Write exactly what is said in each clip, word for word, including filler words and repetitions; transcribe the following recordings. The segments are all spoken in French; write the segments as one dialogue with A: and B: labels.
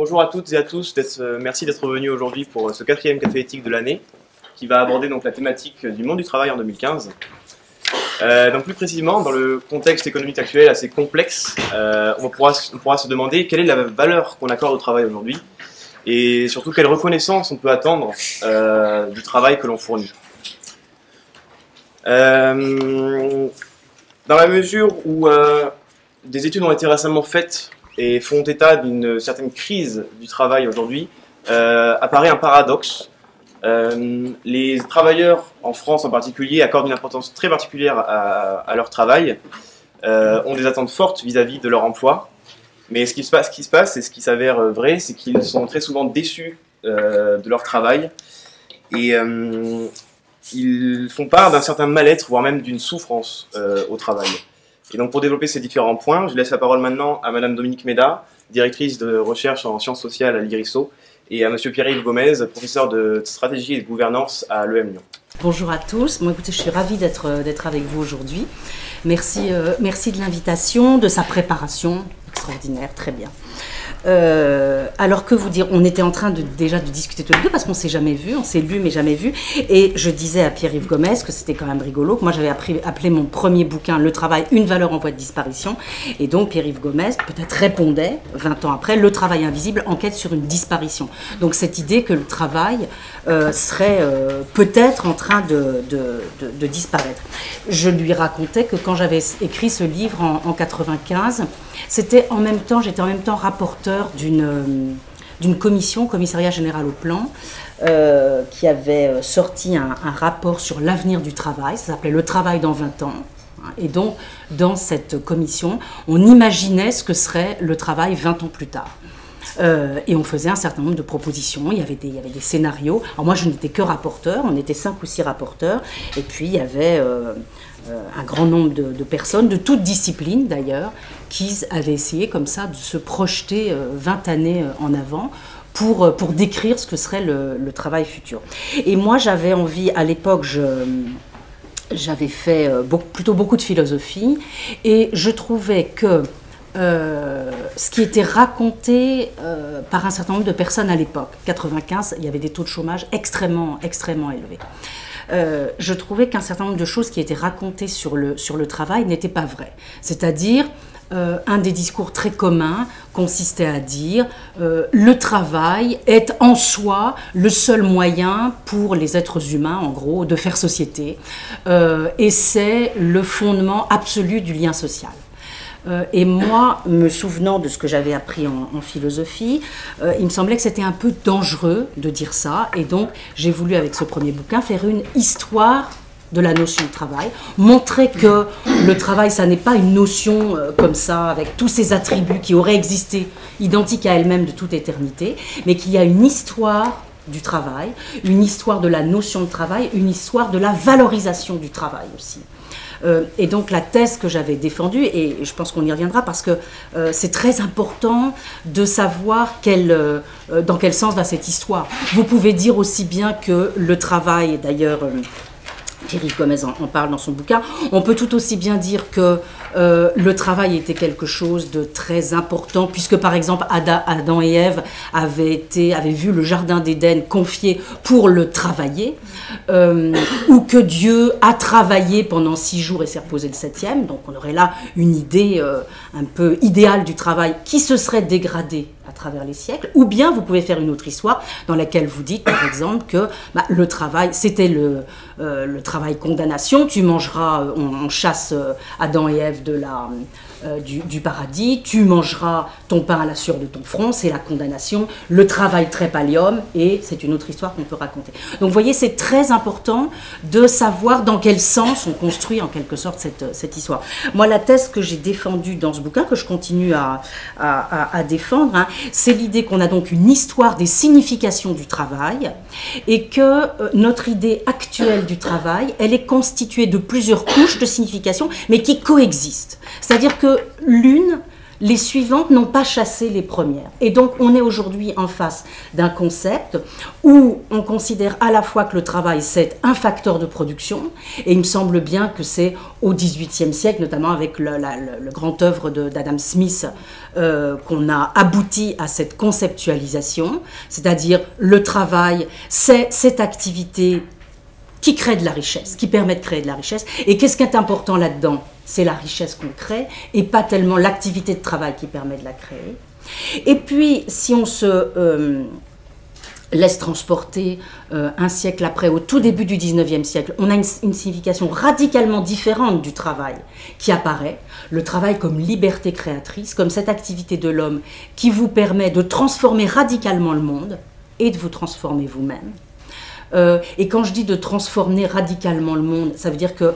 A: Bonjour à toutes et à tous, euh, merci d'être venus aujourd'hui pour ce quatrième café éthique de l'année qui va aborder donc la thématique du monde du travail en deux mille quinze. Euh, donc plus précisément, dans le contexte économique actuel assez complexe, euh, on, pourra, on pourra se demander quelle est la valeur qu'on accorde au travail aujourd'hui et surtout quelle reconnaissance on peut attendre euh, du travail que l'on fournit. Euh, dans la mesure où euh, des études ont été récemment faites et font état d'une certaine crise du travail aujourd'hui, euh, apparaît un paradoxe. Euh, les travailleurs, en France en particulier, accordent une importance très particulière à, à leur travail, euh, ont des attentes fortes vis-à-vis de leur emploi, mais ce qui se passe, ce qui se passe et ce qui s'avère vrai, c'est qu'ils sont très souvent déçus euh, de leur travail, et euh, ils font part d'un certain mal-être, voire même d'une souffrance euh, au travail. Et donc pour développer ces différents points, je laisse la parole maintenant à Madame Dominique Méda, directrice de recherche en sciences sociales à l'I R I S O, et à Monsieur Pierre-Yves Gomez, professeur de stratégie et de gouvernance à l'E M Lyon.
B: Bonjour à tous, moi écoutez, je suis ravie d'être d'être avec vous aujourd'hui. Merci, euh, merci de l'invitation, de sa préparation, extraordinaire, très bien. Euh, alors que vous dire, on était en train de, déjà de discuter tous les deux parce qu'on ne s'est jamais vu, on s'est lu mais jamais vu. Et je disais à Pierre-Yves Gomez que c'était quand même rigolo, que moi j'avais appelé mon premier bouquin « Le travail, une valeur en voie de disparition ». Et donc Pierre-Yves Gomez peut-être répondait, vingt ans après, « Le travail invisible, enquête sur une disparition ». Donc cette idée que le travail euh, serait euh, peut-être en train de, de, de, de disparaître. Je lui racontais que quand j'avais écrit ce livre en, en quatre-vingt-quinze, c'était en même temps, j'étais en même temps rapporteur d'une d'une commission, commissariat général au plan, euh, qui avait sorti un, un rapport sur l'avenir du travail, ça s'appelait « Le travail dans vingt ans ». Et donc, dans cette commission, on imaginait ce que serait le travail vingt ans plus tard. Euh, et on faisait un certain nombre de propositions, il y avait des, il y avait des scénarios. Alors moi, je n'étais que rapporteur, on était cinq ou six rapporteurs, et puis il y avait euh, euh, un grand nombre de, de personnes, de toutes disciplines d'ailleurs, qui avaient essayé comme ça de se projeter euh, vingt années en avant pour, pour décrire ce que serait le, le travail futur. Et moi, j'avais envie, à l'époque, je... j'avais fait beaucoup, plutôt beaucoup de philosophie, et je trouvais que Euh, ce qui était raconté euh, par un certain nombre de personnes à l'époque, quatre-vingt-quinze, il y avait des taux de chômage extrêmement, extrêmement élevés. Euh, je trouvais qu'un certain nombre de choses qui étaient racontées sur le, sur le travail n'étaient pas vraies. C'est-à-dire, euh, un des discours très communs consistait à dire euh, le travail est en soi le seul moyen pour les êtres humains, en gros, de faire société. Euh, et c'est le fondement absolu du lien social. Euh, et moi, me souvenant de ce que j'avais appris en, en philosophie, euh, il me semblait que c'était un peu dangereux de dire ça. Et donc, j'ai voulu, avec ce premier bouquin, faire une histoire de la notion de travail, montrer que le travail, ça n'est pas une notion euh, comme ça, avec tous ces attributs qui auraient existé, identiques à elles-mêmes de toute éternité, mais qu'il y a une histoire du travail, une histoire de la notion de travail, une histoire de la valorisation du travail aussi. Euh, et donc la thèse que j'avais défendue, et je pense qu'on y reviendra parce que euh, c'est très important de savoir quel, euh, dans quel sens va cette histoire. Vous pouvez dire aussi bien que le travail, d'ailleurs euh, Pierre-Yves Gomez en, en parle dans son bouquin, on peut tout aussi bien dire que euh, le travail était quelque chose de très important, puisque par exemple Ada, Adam et Ève avaient, été, avaient vu le jardin d'Éden confié pour le travailler, euh, ou que Dieu a travaillé pendant six jours et s'est reposé le septième, donc on aurait là une idée euh, un peu idéale du travail qui se serait dégradée à travers les siècles, ou bien vous pouvez faire une autre histoire dans laquelle vous dites par exemple que bah, le travail, c'était le, euh, le travail condamnation, tu mangeras, on, on chasse euh, Adam et Ève de la, euh, du, du paradis, tu mangeras ton pain à la sueur de ton front, c'est la condamnation, le travail trépalium, et c'est une autre histoire qu'on peut raconter. Donc vous voyez, c'est très important de savoir dans quel sens on construit en quelque sorte cette, cette histoire. Moi, la thèse que j'ai défendue dans ce bouquin, que je continue à, à, à, à défendre, hein, c'est l'idée qu'on a donc une histoire des significations du travail et que euh, notre idée actuelle du travail, elle est constituée de plusieurs couches de significations, mais qui coexistent. C'est-à-dire que l'une, les suivantes n'ont pas chassé les premières. Et donc, on est aujourd'hui en face d'un concept où on considère à la fois que le travail, c'est un facteur de production, et il me semble bien que c'est au dix-huitième siècle, notamment avec le, la, le, le grand œuvre d'Adam Smith, euh, qu'on a abouti à cette conceptualisation, c'est-à-dire le travail, c'est cette activité qui crée de la richesse, qui permet de créer de la richesse. Et qu'est-ce qui est important là-dedans? C'est la richesse qu'on crée et pas tellement l'activité de travail qui permet de la créer. Et puis, si on se euh, laisse transporter euh, un siècle après, au tout début du dix-neuvième siècle, on a une, une signification radicalement différente du travail qui apparaît. Le travail comme liberté créatrice, comme cette activité de l'homme qui vous permet de transformer radicalement le monde et de vous transformer vous-même. Euh, et quand je dis de transformer radicalement le monde, ça veut dire que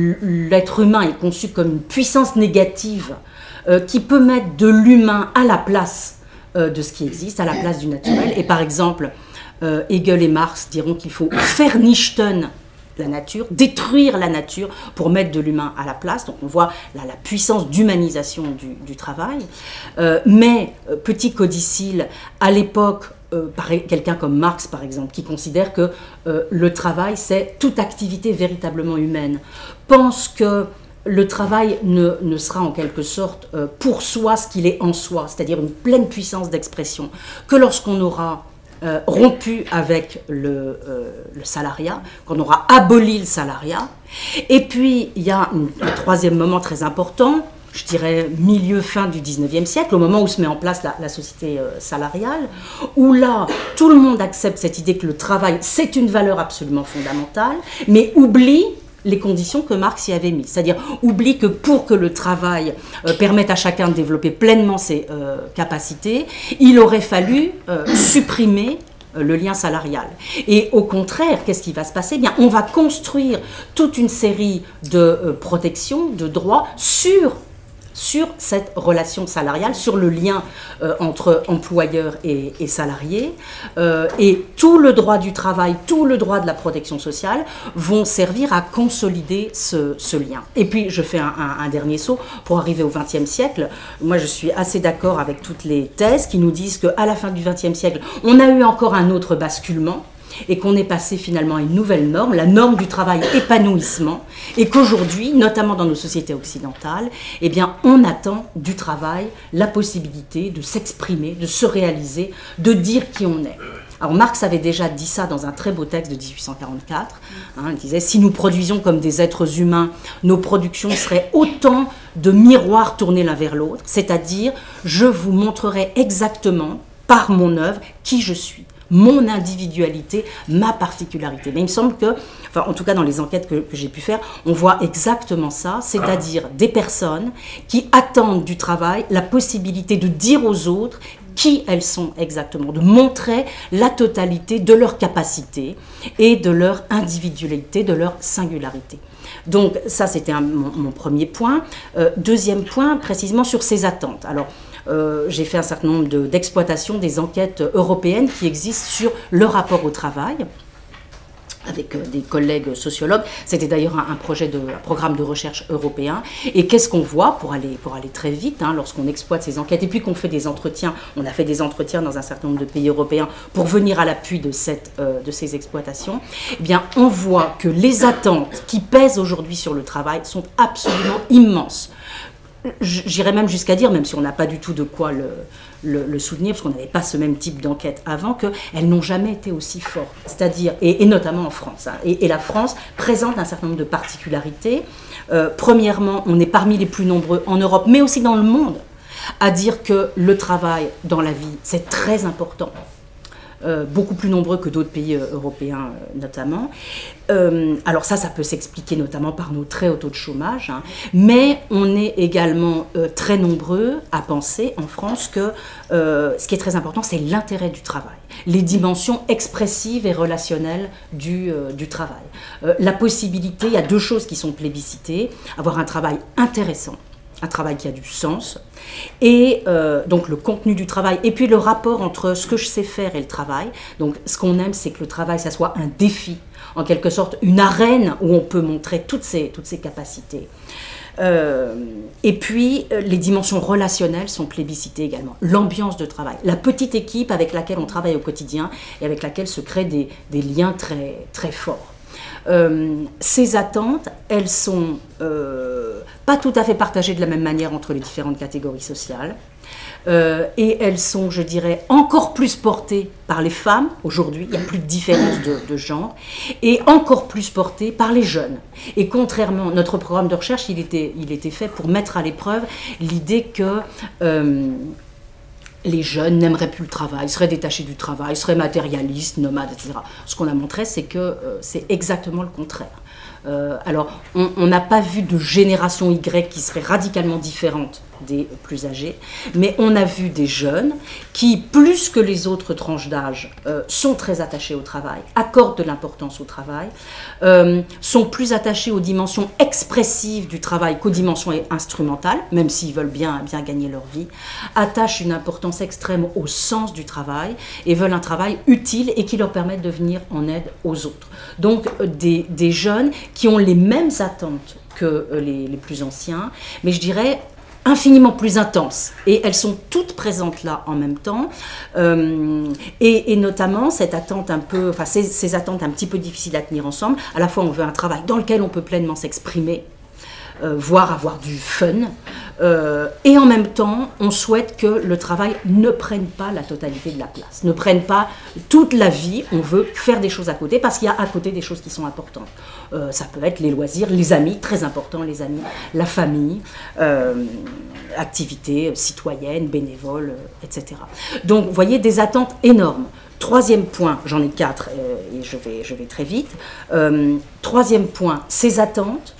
B: l'être humain est conçu comme une puissance négative euh, qui peut mettre de l'humain à la place euh, de ce qui existe, à la place du naturel. Et par exemple, euh, Hegel et Marx diront qu'il faut vernichten la nature, détruire la nature pour mettre de l'humain à la place. Donc on voit là, la puissance d'humanisation du, du travail. Euh, mais, euh, petit codicile, à l'époque, Euh, quelqu'un comme Marx, par exemple, qui considère que euh, le travail, c'est toute activité véritablement humaine, pense que le travail ne, ne sera en quelque sorte euh, pour soi ce qu'il est en soi, c'est-à-dire une pleine puissance d'expression, que lorsqu'on aura euh, rompu avec le, euh, le salariat, qu'on aura aboli le salariat. Et puis, il y a un, un troisième moment très important, je dirais milieu-fin du dix-neuvième siècle, au moment où se met en place la, la société euh, salariale, où là, tout le monde accepte cette idée que le travail, c'est une valeur absolument fondamentale, mais oublie les conditions que Marx y avait mises. C'est-à-dire, oublie que pour que le travail euh, permette à chacun de développer pleinement ses euh, capacités, il aurait fallu euh, supprimer le lien salarial. Et au contraire, qu'est-ce qui va se passer? Eh bien, on va construire toute une série de euh, protections, de droits sur sur cette relation salariale, sur le lien euh, entre employeur et, et salarié. Euh, et tout le droit du travail, tout le droit de la protection sociale vont servir à consolider ce, ce lien. Et puis, je fais un, un, un dernier saut pour arriver au vingtième siècle. Moi, je suis assez d'accord avec toutes les thèses qui nous disent qu'à la fin du vingtième siècle, on a eu encore un autre basculement, et qu'on est passé finalement à une nouvelle norme, la norme du travail épanouissement, et qu'aujourd'hui, notamment dans nos sociétés occidentales, eh bien, on attend du travail la possibilité de s'exprimer, de se réaliser, de dire qui on est. Alors Marx avait déjà dit ça dans un très beau texte de mille huit cent quarante-quatre, hein, il disait « Si nous produisions comme des êtres humains, nos productions seraient autant de miroirs tournés l'un vers l'autre, c'est-à-dire je vous montrerai exactement, par mon œuvre, qui je suis. » Mon individualité, ma particularité. Mais il me semble que, enfin en tout cas dans les enquêtes que, que j'ai pu faire, on voit exactement ça, c'est-à-dire des personnes qui attendent du travail la possibilité de dire aux autres qui elles sont exactement, de montrer la totalité de leur capacité et de leur individualité, de leur singularité. Donc ça c'était mon, mon premier point. Euh, deuxième point, précisément sur ces attentes. Alors, Euh, j'ai fait un certain nombre d'exploitations de, des enquêtes européennes qui existent sur le rapport au travail avec euh, des collègues sociologues. C'était d'ailleurs un, un projet de un programme de recherche européen. Et qu'est-ce qu'on voit pour aller, pour aller très vite, hein, lorsqu'on exploite ces enquêtes et puis qu'on fait des entretiens, on a fait des entretiens dans un certain nombre de pays européens pour venir à l'appui de, cette, euh, de ces exploitations, eh bien, on voit que les attentes qui pèsent aujourd'hui sur le travail sont absolument immenses. J'irais même jusqu'à dire, même si on n'a pas du tout de quoi le, le, le soutenir, parce qu'on n'avait pas ce même type d'enquête avant, qu'elles n'ont jamais été aussi fortes. C'est-à-dire, et, et notamment en France. Hein, et, et la France présente un certain nombre de particularités. Euh, premièrement, on est parmi les plus nombreux en Europe, mais aussi dans le monde, à dire que le travail dans la vie, c'est très important. Euh, beaucoup plus nombreux que d'autres pays euh, européens euh, notamment. Euh, alors ça, ça peut s'expliquer notamment par nos très hauts taux de chômage, hein, mais on est également euh, très nombreux à penser en France que euh, ce qui est très important, c'est l'intérêt du travail, les dimensions expressives et relationnelles du, euh, du travail. Euh, la possibilité, il y a deux choses qui sont plébiscitées, avoir un travail intéressant, un travail qui a du sens, et euh, donc le contenu du travail, et puis le rapport entre ce que je sais faire et le travail. Donc ce qu'on aime, c'est que le travail, ça soit un défi, en quelque sorte une arène où on peut montrer toutes ses, toutes ses capacités. Euh, et puis, euh, les dimensions relationnelles sont plébiscitées également. L'ambiance de travail, la petite équipe avec laquelle on travaille au quotidien et avec laquelle se créent des, des liens très, très forts. Euh, ces attentes, elles sont euh, pas tout à fait partagées de la même manière entre les différentes catégories sociales. Euh, et elles sont, je dirais, encore plus portées par les femmes, aujourd'hui, il n'y a plus de différence de, de genre, et encore plus portées par les jeunes. Et contrairement, notre programme de recherche, il était, il était fait pour mettre à l'épreuve l'idée que euh, les jeunes n'aimeraient plus le travail, seraient détachés du travail, seraient matérialistes, nomades, et cetera. Ce qu'on a montré, c'est que euh, c'est exactement le contraire. Euh, alors, on n'a pas vu de génération Y qui serait radicalement différente des plus âgés, mais on a vu des jeunes qui, plus que les autres tranches d'âge, euh, sont très attachés au travail, accordent de l'importance au travail, euh, sont plus attachés aux dimensions expressives du travail qu'aux dimensions instrumentales, même s'ils veulent bien, bien gagner leur vie, attachent une importance extrême au sens du travail et veulent un travail utile et qui leur permette de venir en aide aux autres. Donc, euh, des, des jeunes qui ont les mêmes attentes que euh, les, les plus anciens, mais je dirais infiniment plus intenses, et elles sont toutes présentes là en même temps, euh, et, et notamment cette attente un peu, enfin ces, ces attentes un petit peu difficiles à tenir ensemble. À la fois on veut un travail dans lequel on peut pleinement s'exprimer, euh, voire avoir du fun, euh, et en même temps on souhaite que le travail ne prenne pas la totalité de la place, ne prenne pas toute la vie. On veut faire des choses à côté parce qu'il y a à côté des choses qui sont importantes. Euh, ça peut être les loisirs, les amis, très important, les amis, la famille, euh, activités citoyennes, bénévoles, euh, et cetera. Donc, vous voyez, des attentes énormes. Troisième point, j'en ai quatre euh, et je vais, je vais très vite. Euh, troisième point, ces attentes,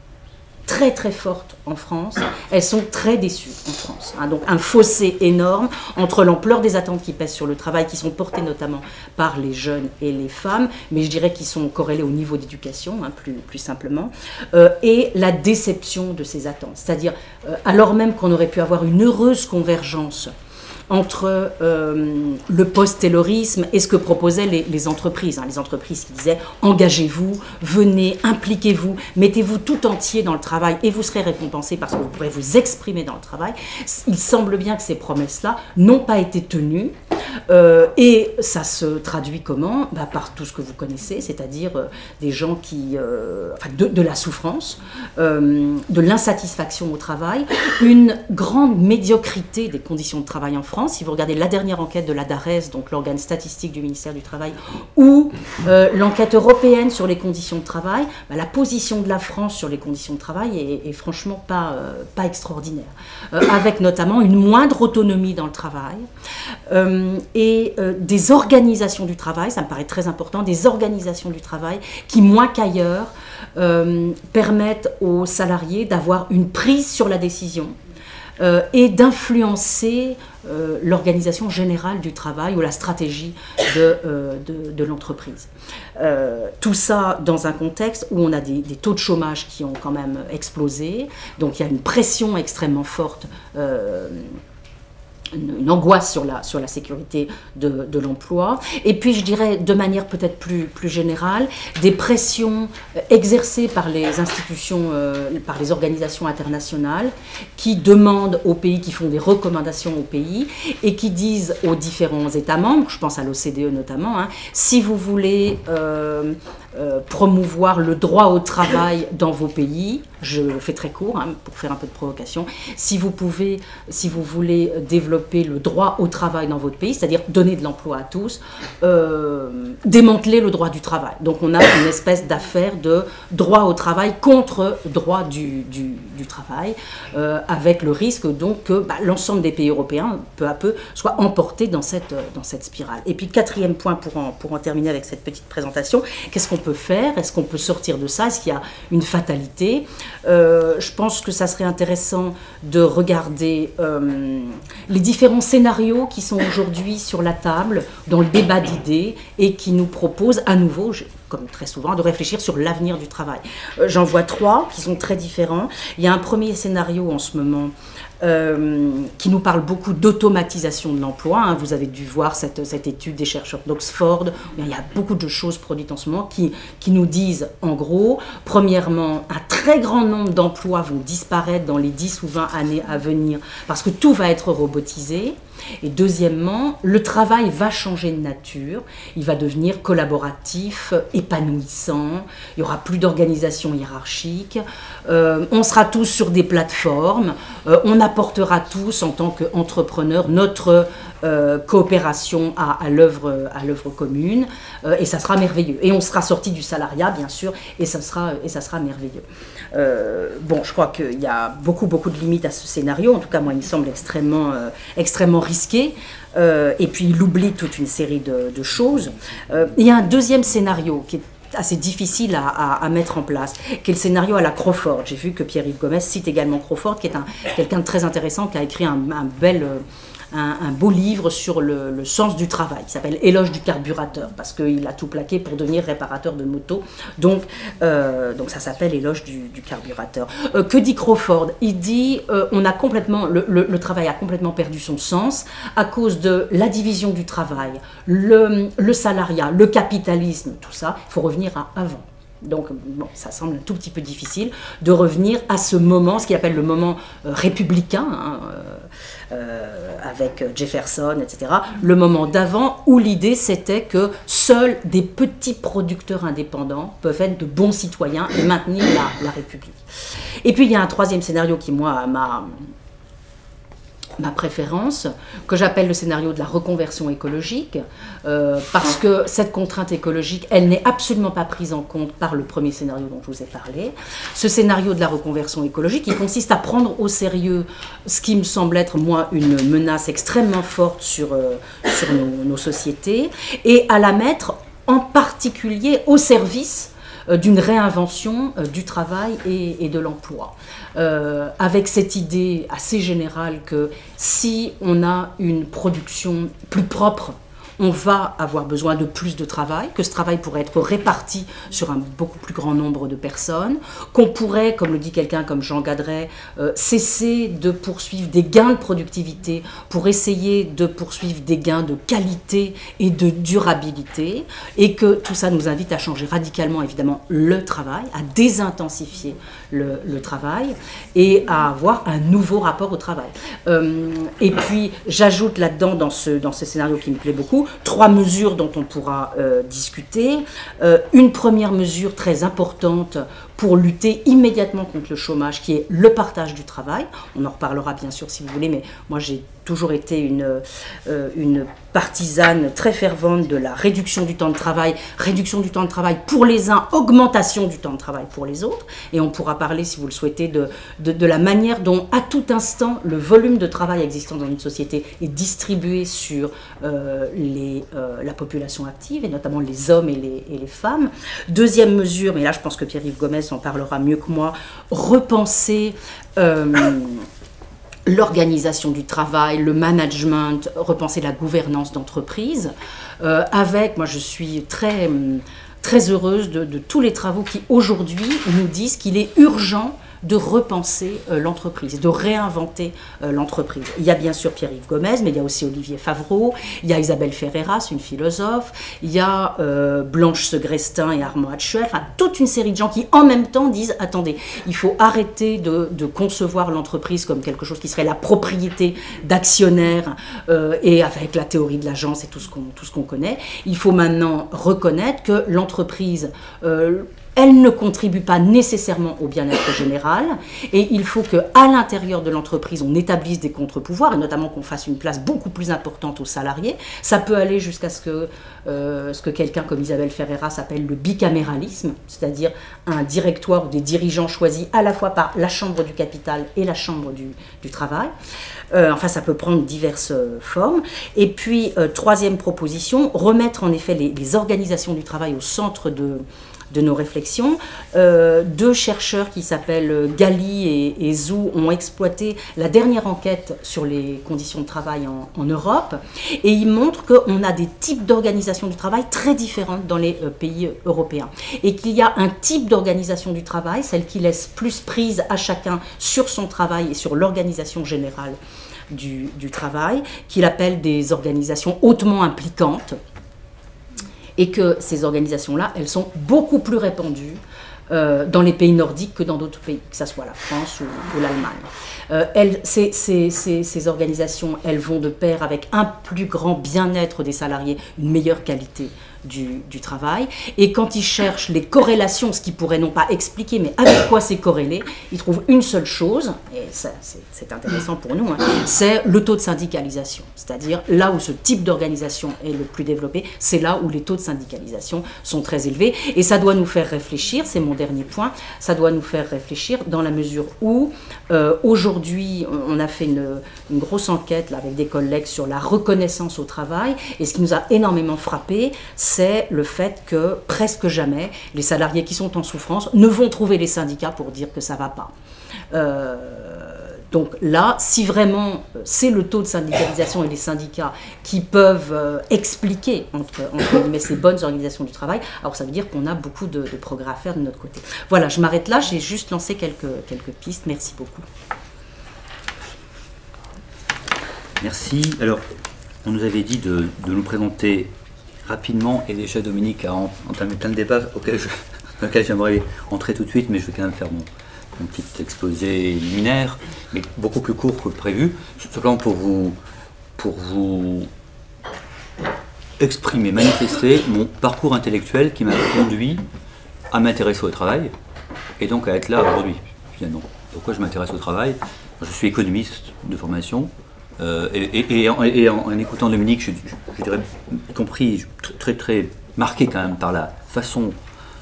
B: très très fortes en France, elles sont très déçues en France. Hein, donc un fossé énorme entre l'ampleur des attentes qui pèsent sur le travail, qui sont portées notamment par les jeunes et les femmes, mais je dirais qu'ils sont corrélés au niveau d'éducation, hein, plus, plus simplement, euh, et la déception de ces attentes. C'est-à-dire, euh, alors même qu'on aurait pu avoir une heureuse convergence entre euh, le post-taylorisme et ce que proposaient les, les entreprises. Hein, les entreprises qui disaient « engagez-vous, venez, impliquez-vous, mettez-vous tout entier dans le travail et vous serez récompensé parce que vous pourrez vous exprimer dans le travail ». Il semble bien que ces promesses-là n'ont pas été tenues. Euh, et ça se traduit comment? Bah, par tout ce que vous connaissez, c'est-à-dire euh, des gens qui... Euh, enfin, de, de la souffrance, euh, de l'insatisfaction au travail, une grande médiocrité des conditions de travail en France. Si vous regardez la dernière enquête de la DARES, donc l'organe statistique du ministère du Travail, ou euh, l'enquête européenne sur les conditions de travail, bah, la position de la France sur les conditions de travail est, est franchement pas, euh, pas extraordinaire. Euh, avec notamment une moindre autonomie dans le travail, euh, et euh, des organisations du travail, ça me paraît très important, des organisations du travail qui, moins qu'ailleurs, euh, permettent aux salariés d'avoir une prise sur la décision euh, et d'influencer euh, l'organisation générale du travail ou la stratégie de, euh, de, de l'entreprise. Euh, tout ça dans un contexte où on a des, des taux de chômage qui ont quand même explosé, donc il y a une pression extrêmement forte, euh, Une, une angoisse sur la, sur la sécurité de, de l'emploi. Et puis, je dirais, de manière peut-être plus, plus générale, des pressions exercées par les institutions, euh, par les organisations internationales qui demandent aux pays, qui font des recommandations aux pays et qui disent aux différents États membres, je pense à l'O C D E notamment, hein, si vous voulez euh, euh, promouvoir le droit au travail dans vos pays, je fais très court hein, pour faire un peu de provocation, si vous pouvez, si vous voulez développer le droit au travail dans votre pays, c'est-à-dire donner de l'emploi à tous, euh, démanteler le droit du travail. Donc on a une espèce d'affaire de droit au travail contre droit du, du, du travail, euh, avec le risque donc que bah, l'ensemble des pays européens, peu à peu, soient emportés dans cette, dans cette spirale. Et puis quatrième point pour en, pour en terminer avec cette petite présentation, qu'est-ce qu'on peut faire? Est-ce qu'on peut sortir de ça? Est-ce qu'il y a une fatalité? Euh, je pense que ça serait intéressant de regarder euh, les différents scénarios qui sont aujourd'hui sur la table, dans le débat d'idées, et qui nous proposent à nouveau, je, comme très souvent, de réfléchir sur l'avenir du travail. Euh, J'en vois trois qui sont très différents. Il y a un premier scénario en ce moment euh, qui nous parle beaucoup d'automatisation de l'emploi. Hein. Vous avez dû voir cette, cette étude des chercheurs d'Oxford. Il y a beaucoup de choses produites en ce moment qui, qui nous disent, en gros, premièrement, un très grand nombre d'emplois vont disparaître dans les dix ou vingt années à venir parce que tout va être robotisé. Et deuxièmement, le travail va changer de nature, il va devenir collaboratif, épanouissant, il n'y aura plus d'organisation hiérarchique, euh, on sera tous sur des plateformes, euh, on apportera tous en tant qu'entrepreneurs notre euh, coopération à, à l'œuvre à l'œuvre commune, euh, et ça sera merveilleux. Et on sera sorti du salariat, bien sûr, et ça sera, et ça sera merveilleux. Euh, bon, je crois qu'il y a beaucoup, beaucoup de limites à ce scénario, en tout cas, moi, il me semble extrêmement, euh, extrêmement risqué, euh, et puis il oublie toute une série de, de choses. Euh, il y a un deuxième scénario qui est assez difficile à, à, à mettre en place, qui est le scénario à la Crawford. J'ai vu que Pierre-Yves Gomez cite également Crawford, qui est un, quelqu'un de très intéressant, qui a écrit un, un bel... Euh, Un, un beau livre sur le, le sens du travail, qui s'appelle Éloge du carburateur, parce qu'il a tout plaqué pour devenir réparateur de moto. Donc, euh, donc ça s'appelle Éloge du, du carburateur. Euh, que dit Crawford? Il dit euh, on a complètement, le, le, le travail a complètement perdu son sens à cause de la division du travail, le, le salariat, le capitalisme, tout ça. Il faut revenir à avant. Donc, bon, ça semble un tout petit peu difficile de revenir à ce moment, ce qu'il appelle le moment euh, républicain, hein, euh, avec Jefferson, et cetera. Le moment d'avant où l'idée c'était que seuls des petits producteurs indépendants peuvent être de bons citoyens et maintenir la, la République. Et puis il y a un troisième scénario qui, moi, m'a... ma préférence, que j'appelle le scénario de la reconversion écologique, euh, parce que cette contrainte écologique, elle n'est absolument pas prise en compte par le premier scénario dont je vous ai parlé. Ce scénario de la reconversion écologique, il consiste à prendre au sérieux ce qui me semble être, moi, une menace extrêmement forte sur, euh, sur nos, nos sociétés, et à la mettre en particulier au service d'une réinvention euh, du travail et, et de l'emploi. Euh, avec cette idée assez générale que si on a une production plus propre, on va avoir besoin de plus de travail, que ce travail pourrait être réparti sur un beaucoup plus grand nombre de personnes, qu'on pourrait, comme le dit quelqu'un comme Jean Gadret, euh, cesser de poursuivre des gains de productivité pour essayer de poursuivre des gains de qualité et de durabilité, et que tout ça nous invite à changer radicalement, évidemment, le travail, à désintensifier le, le travail et à avoir un nouveau rapport au travail. Euh, et puis, j'ajoute là-dedans, dans ce, dans ce scénario qui me plaît beaucoup, trois mesures dont on pourra euh, discuter. Euh, une première mesure très importante pour lutter immédiatement contre le chômage, qui est le partage du travail. On en reparlera bien sûr si vous voulez, mais moi j'ai toujours été une, euh, une partisane très fervente de la réduction du temps de travail, réduction du temps de travail pour les uns, augmentation du temps de travail pour les autres, et on pourra parler, si vous le souhaitez, de, de, de la manière dont, à tout instant, le volume de travail existant dans une société est distribué sur euh, les, euh, la population active, et notamment les hommes et les, et les femmes. Deuxième mesure, mais là je pense que Pierre-Yves Gomez en parlera mieux que moi, repenser euh, l'organisation du travail, le management, repenser la gouvernance d'entreprise, euh, avec, moi je suis très, très heureuse de, de tous les travaux qui aujourd'hui nous disent qu'il est urgent de repenser euh, l'entreprise, de réinventer euh, l'entreprise. Il y a bien sûr Pierre-Yves Gomez, mais il y a aussi Olivier Favreau, il y a Isabelle Ferreras, une philosophe, il y a euh, Blanche Segrestin et Armand Hatchuel, enfin toute une série de gens qui en même temps disent « Attendez, il faut arrêter de, de concevoir l'entreprise comme quelque chose qui serait la propriété d'actionnaires euh, et avec la théorie de l'agence et tout ce qu'on tout ce qu'on connaît. Il faut maintenant reconnaître que l'entreprise... Euh, elle ne contribue pas nécessairement au bien-être général, et il faut qu'à l'intérieur de l'entreprise, on établisse des contre-pouvoirs, et notamment qu'on fasse une place beaucoup plus importante aux salariés. Ça peut aller jusqu'à ce que, euh, ce que quelqu'un comme Isabelle Ferreras appelle le bicaméralisme, c'est-à-dire un directoire ou des dirigeants choisis à la fois par la Chambre du capital et la Chambre du, du travail. Euh, enfin, ça peut prendre diverses euh, formes. Et puis, euh, troisième proposition, remettre en effet les, les organisations du travail au centre de... de nos réflexions. Euh, deux chercheurs qui s'appellent Gali et, et Zhou ont exploité la dernière enquête sur les conditions de travail en, en Europe, et ils montrent qu'on a des types d'organisation du travail très différentes dans les euh, pays européens, et qu'il y a un type d'organisation du travail, celle qui laisse plus prise à chacun sur son travail et sur l'organisation générale du, du travail, qu'il appelle des organisations hautement impliquantes, et que ces organisations-là, elles sont beaucoup plus répandues euh, dans les pays nordiques que dans d'autres pays, que ce soit la France ou, ou l'Allemagne. Euh, elles, ces, ces, ces, ces organisations, elles vont de pair avec un plus grand bien-être des salariés, une meilleure qualité du, du travail. Et quand ils cherchent les corrélations, ce qui pourrait non pas expliquer, mais avec quoi c'est corrélé, ils trouvent une seule chose, et c'est intéressant pour nous, hein, c'est le taux de syndicalisation. C'est-à-dire là où ce type d'organisation est le plus développé, c'est là où les taux de syndicalisation sont très élevés. Et ça doit nous faire réfléchir, c'est mon dernier point, ça doit nous faire réfléchir dans la mesure où euh, aujourd'hui, on a fait une, une grosse enquête là, avec des collègues sur la reconnaissance au travail, et ce qui nous a énormément frappé, c'est le fait que presque jamais les salariés qui sont en souffrance ne vont trouver les syndicats pour dire que ça ne va pas. Euh, donc là, si vraiment c'est le taux de syndicalisation et les syndicats qui peuvent euh, expliquer entre, entre guillemets, ces bonnes organisations du travail, alors ça veut dire qu'on a beaucoup de, de progrès à faire de notre côté. Voilà, je m'arrête là, j'ai juste lancé quelques, quelques pistes. Merci beaucoup.
C: Merci. Alors, on nous avait dit de, de nous présenter rapidement, et déjà Dominique a entamé plein de débats auxquels j'aimerais entrer tout de suite, mais je vais quand même faire mon, mon petit exposé liminaire, mais beaucoup plus court que prévu, simplement pour vous, pour vous exprimer, manifester mon parcours intellectuel qui m'a conduit à m'intéresser au travail, et donc à être là aujourd'hui, finalement. Pourquoi je m'intéresse au travail? Je suis économiste de formation. Euh, et, et, et, en, et en, en écoutant Dominique, je, je, je dirais, y compris très, très très marqué quand même par la façon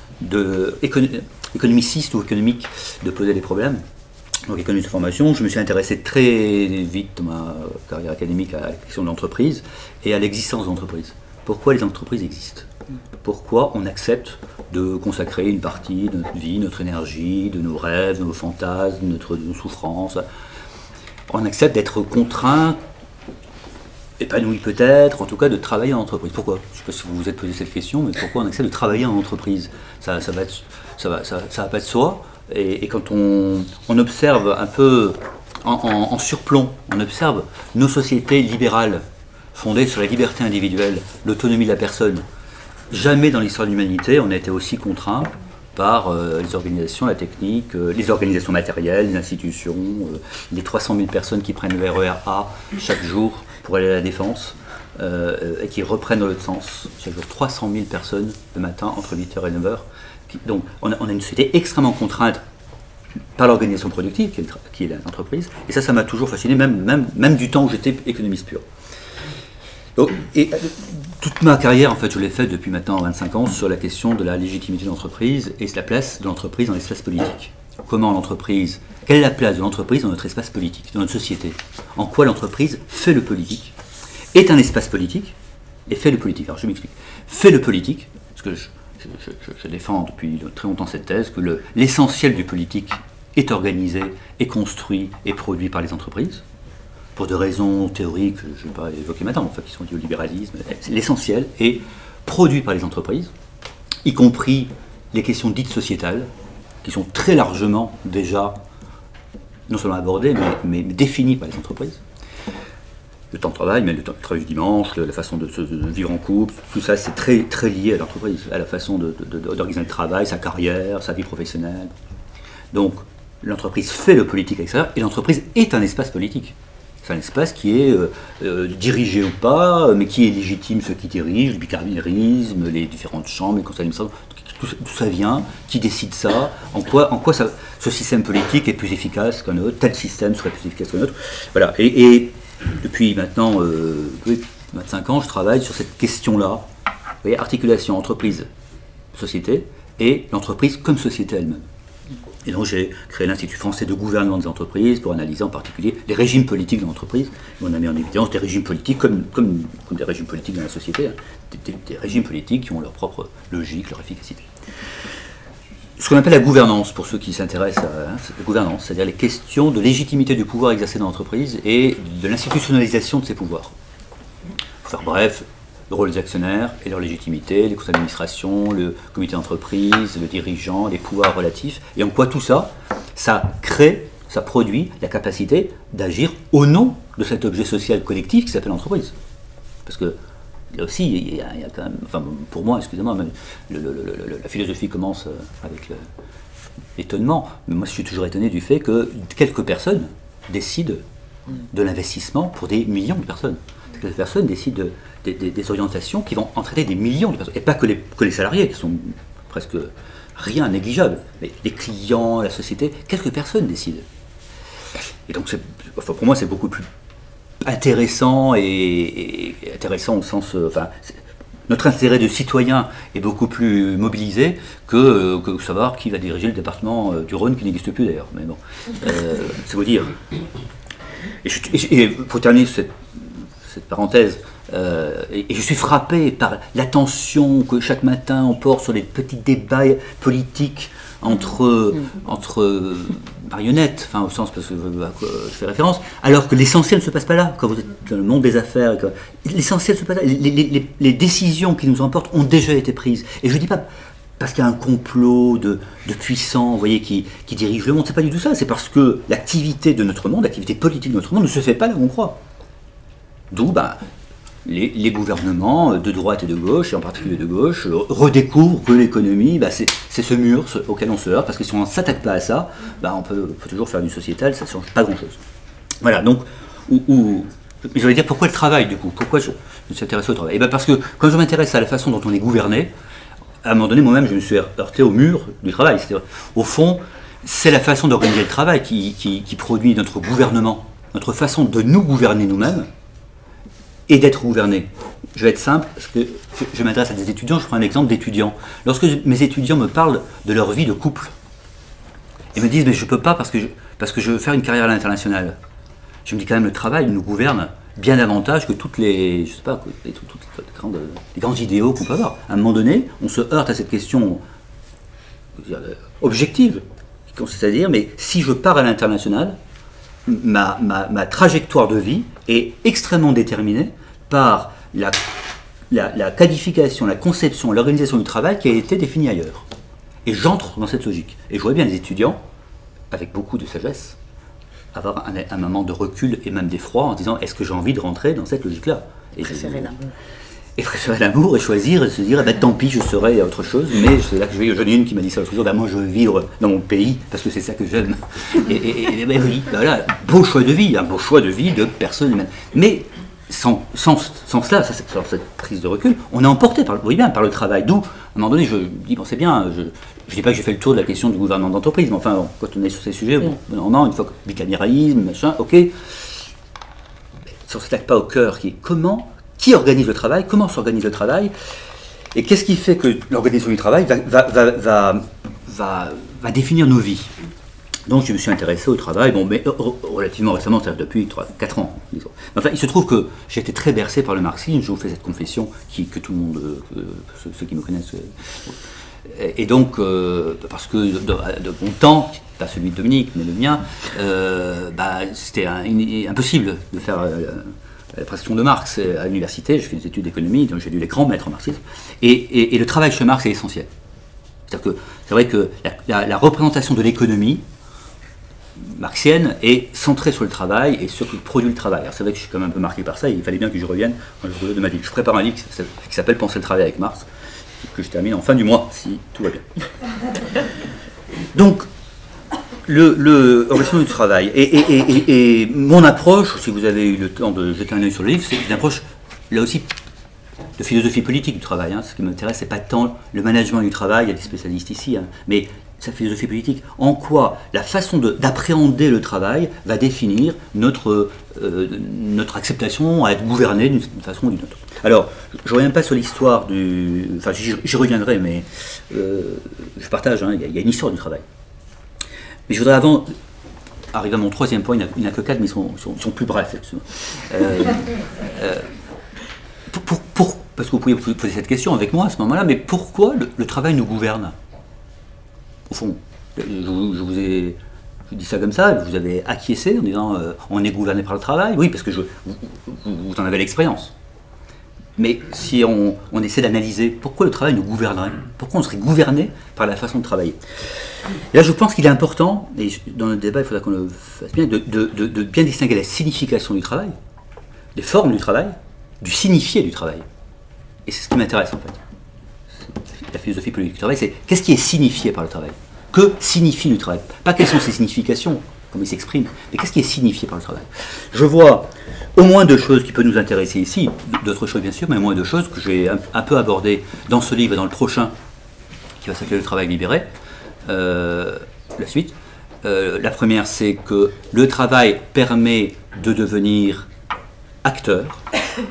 C: de écono, économiciste ou économique de poser les problèmes. Donc économiste de formation, je me suis intéressé très vite dans ma carrière académique à la question de l'entreprise et à l'existence d'entreprises. Pourquoi les entreprises existent? Pourquoi on accepte de consacrer une partie de notre vie, notre énergie, de nos rêves, de nos fantasmes, de, notre, de nos souffrances? On accepte d'être contraint, épanoui peut-être, en tout cas de travailler en entreprise. Pourquoi? Je ne sais pas si vous vous êtes posé cette question, mais pourquoi on accepte de travailler en entreprise? Ça, ça va, être, ça va, ça, ça va pas de soi. Et, et quand on, on observe un peu en, en, en surplomb, on observe nos sociétés libérales fondées sur la liberté individuelle, l'autonomie de la personne. Jamais dans l'histoire de l'humanité on a été aussi contraint par euh, les organisations, la technique, euh, les organisations matérielles, les institutions, euh, les trois cent mille personnes qui prennent le R E R A chaque jour pour aller à la Défense euh, et qui reprennent dans l'autre sens chaque jour. trois cent mille personnes le matin entre huit heures et neuf heures. Qui, donc on a, on a une société extrêmement contrainte par l'organisation productive qui est, qui est l'entreprise. Et ça, ça m'a toujours fasciné, même, même, même du temps où j'étais économiste pur. Donc, et toute ma carrière, en fait, je l'ai faite depuis maintenant vingt-cinq ans sur la question de la légitimité de l'entreprise et la place de l'entreprise dans l'espace politique. Comment l'entreprise, quelle est la place de l'entreprise dans notre espace politique, dans notre société? En quoi l'entreprise fait le politique, est un espace politique et fait le politique. Alors je m'explique. Fait le politique, parce que je, je, je, je défends depuis très longtemps cette thèse, que l'essentiel du politique est organisé, est construit et produit par les entreprises. Pour des raisons théoriques, je ne vais pas évoquer maintenant, en fait, qui sont liées au libéralisme, l'essentiel est produit par les entreprises, y compris les questions dites sociétales, qui sont très largement déjà, non seulement abordées, mais, mais, mais définies par les entreprises. Le temps de travail, mais le temps de travail du dimanche, la façon de, se, de vivre en couple, tout ça, c'est très, très lié à l'entreprise, à la façon d'organiser le travail, sa carrière, sa vie professionnelle. Donc, l'entreprise fait le politique extérieur, et l'entreprise est un espace politique. C'est un espace qui est euh, euh, dirigé ou pas, mais qui est légitime ceux qui dirigent, le bicamérisme, les différentes chambres, les conseils d'administration, d'où ça vient, qui décide ça, en quoi, en quoi ça, ce système politique est plus efficace qu'un autre, tel système serait plus efficace qu'un autre. Voilà. Et, et depuis maintenant euh, vingt-cinq ans, je travaille sur cette question-là, vous voyez, articulation entreprise-société et l'entreprise comme société elle-même. Et donc j'ai créé l'Institut français de gouvernement des entreprises pour analyser en particulier les régimes politiques de l'entreprise. On a mis en évidence des régimes politiques comme, comme, comme des régimes politiques dans la société, hein, des, des, des régimes politiques qui ont leur propre logique, leur efficacité. ce qu'on appelle la gouvernance, pour ceux qui s'intéressent à hein, la gouvernance, c'est-à-dire les questions de légitimité du pouvoir exercé dans l'entreprise et de l'institutionnalisation de ces pouvoirs. Pour faire bref, le rôle des actionnaires et leur légitimité, les conseils d'administration, le comité d'entreprise, le dirigeant, les pouvoirs relatifs, et en quoi tout ça, ça crée, ça produit la capacité d'agir au nom de cet objet social collectif qui s'appelle l'entreprise. Parce que là aussi, il y, a, il y a quand même, enfin pour moi, excusez-moi, le, le, le, la philosophie commence avec l'étonnement, mais moi je suis toujours étonné du fait que quelques personnes décident de l'investissement pour des millions de personnes. Quelques personnes décident de, de, de, des orientations qui vont entraîner des millions de personnes, et pas que les, que les salariés, qui sont presque rien négligeable, mais les clients, la société, quelques personnes décident. Et donc enfin, pour moi c'est beaucoup plus intéressant et, et intéressant au sens, euh, enfin, notre intérêt de citoyen est beaucoup plus mobilisé que, euh, que savoir qui va diriger le département euh, du Rhône, qui n'existe plus d'ailleurs. Mais bon, euh, c'est vous dire. Et, je, et, et pour terminer cette, cette parenthèse, euh, et, et je suis frappé par l'attention que chaque matin on porte sur les petits débats politiques entre, mmh. entre marionnettes, enfin au sens parce que je, à quoi je fais référence, alors que l'essentiel ne se passe pas là. Quand vous êtes dans le monde des affaires, l'essentiel ne se passe pas là. Les, les, les, les décisions qui nous emportent ont déjà été prises. Et je ne dis pas parce qu'il y a un complot de, de puissants, vous voyez, qui, qui dirigent le monde. C'est pas du tout ça. C'est parce que l'activité de notre monde, l'activité politique de notre monde, ne se fait pas là où on croit. D'où, bah, Les, les gouvernements de droite et de gauche, et en particulier de gauche, redécouvrent que l'économie, bah c'est ce mur auquel on se heurte, parce que si on ne s'attaque pas à ça, bah on peut, peut toujours faire du sociétal, ça ne change pas grand-chose. Voilà, donc, où, où, je vais dire pourquoi le travail, du coup, pourquoi je me suis intéressé au travail. Et bah parce que quand je m'intéresse à la façon dont on est gouverné, à un moment donné, moi-même, je me suis heurté au mur du travail. C'est-à-dire, au fond, c'est la façon d'organiser le travail qui, qui, qui produit notre gouvernement, notre façon de nous gouverner nous-mêmes, et d'être gouverné. Je vais être simple, parce que je, je m'adresse à des étudiants, je prends un exemple d'étudiants. Lorsque je, mes étudiants me parlent de leur vie de couple, et me disent, mais je ne peux pas parce que, je, parce que je veux faire une carrière à l'international. Je me dis quand même, le travail nous gouverne bien davantage que toutes les, je sais pas, les, toutes, toutes les, grandes, les grands idéaux qu'on peut avoir. À un moment donné, on se heurte à cette question objective, qui consiste à dire, mais si je pars à l'international, ma, ma, ma trajectoire de vie est extrêmement déterminée par la, la, la qualification, la conception, l'organisation du travail qui a été définie ailleurs. Et j'entre dans cette logique. Et je vois bien les étudiants, avec beaucoup de sagesse, avoir un, un moment de recul et même d'effroi en disant, est-ce que j'ai envie de rentrer dans cette logique-là? Et
B: préférer l'amour.
C: Et préférer l'amour et choisir et se dire, eh ben, tant pis, je serai autre chose. Mais c'est là que je vais, j'en ai une qui m'a dit ça l'autre jour, ben, moi je veux vivre dans mon pays parce que c'est ça que j'aime. Et, et, et ben, oui, ben, voilà, beau choix de vie, un beau choix de vie de personne humaine. Mais sans, sans, sans cela, sans cette prise de recul, on est emporté par, oui, bien, par le travail. D'où, à un moment donné, je dis, bon, c'est bien, je ne dis pas que j'ai fait le tour de la question du gouvernement d'entreprise, mais enfin, bon, quand on est sur ces sujets, bon, non, non, une fois que bicaméralisme, machin, ok, mais ça ne s'attaque pas au cœur qui est comment. Qui organise le travail? Comment s'organise le travail? Et qu'est-ce qui fait que l'organisation du travail va, va, va, va, va, va définir nos vies? Donc je me suis intéressé au travail, bon, mais relativement récemment, c'est-à-dire depuis trois quatre ans. Disons. Enfin, il se trouve que j'ai été très bercé par le marxisme, je vous fais cette confession qui, que tout le monde, euh, ceux, ceux qui me connaissent. Euh, et donc, euh, parce que de, de bon temps, pas celui de Dominique, mais le mien, euh, bah, c'était un, impossible de faire... Euh, la prestation de Marx à l'université, je fais des études d'économie, donc j'ai lu les grands maîtres marxistes, et, et, et le travail chez Marx est essentiel. C'est-à-dire que c'est vrai que la, la, la représentation de l'économie marxienne est centrée sur le travail et sur ce qui produit le travail. Alors c'est vrai que je suis quand même un peu marqué par ça, et il fallait bien que je revienne un jour de ma vie. Je prépare un livre qui s'appelle Penser le travail avec Marx, que je termine en fin du mois, si tout va bien. Donc, Le, le organisation du travail. Et, et, et, et, et mon approche, si vous avez eu le temps de jeter un œil sur le livre, c'est une approche, là aussi, de philosophie politique du travail. Hein. Ce qui m'intéresse, c'est pas tant le management du travail, il y a des spécialistes ici, hein, mais sa philosophie politique. En quoi la façon d'appréhender le travail va définir notre, euh, notre acceptation à être gouverné d'une façon ou d'une autre. Alors, je ne reviens pas sur l'histoire du... Enfin, j'y reviendrai, mais euh, je partage, hein, il y a une histoire du travail. Mais je voudrais avant arriver à mon troisième point, il n'y en a que quatre, mais ils sont, sont, sont plus brefs. Euh, euh, pour, pour, pour, parce que vous pouvez vous poser cette question avec moi à ce moment-là, mais pourquoi le, le travail nous gouverne? Au fond, je, je vous ai je dis ça comme ça, vous avez acquiescé en disant euh, on est gouverné par le travail. Oui, parce que je, vous, vous, vous en avez l'expérience. Mais si on, on essaie d'analyser pourquoi le travail nous gouvernerait, pourquoi on serait gouverné par la façon de travailler. Et là, je pense qu'il est important, et dans le débat, il faudra qu'on le fasse bien, de, de, de, de bien distinguer la signification du travail, les formes du travail, du signifié du travail. Et c'est ce qui m'intéresse en fait. La philosophie politique du travail, c'est qu'est-ce qui est signifié par le travail? Que signifie le travail? Pas quelles sont ses significations, comme il s'exprime, mais qu'est-ce qui est signifié par le travail? Je vois au moins deux choses qui peuvent nous intéresser ici, d'autres choses bien sûr, mais au moins deux choses que j'ai un, un peu abordées dans ce livre et dans le prochain, qui va s'appeler Le travail libéré, euh, la suite. Euh, la première, c'est que le travail permet de devenir acteur,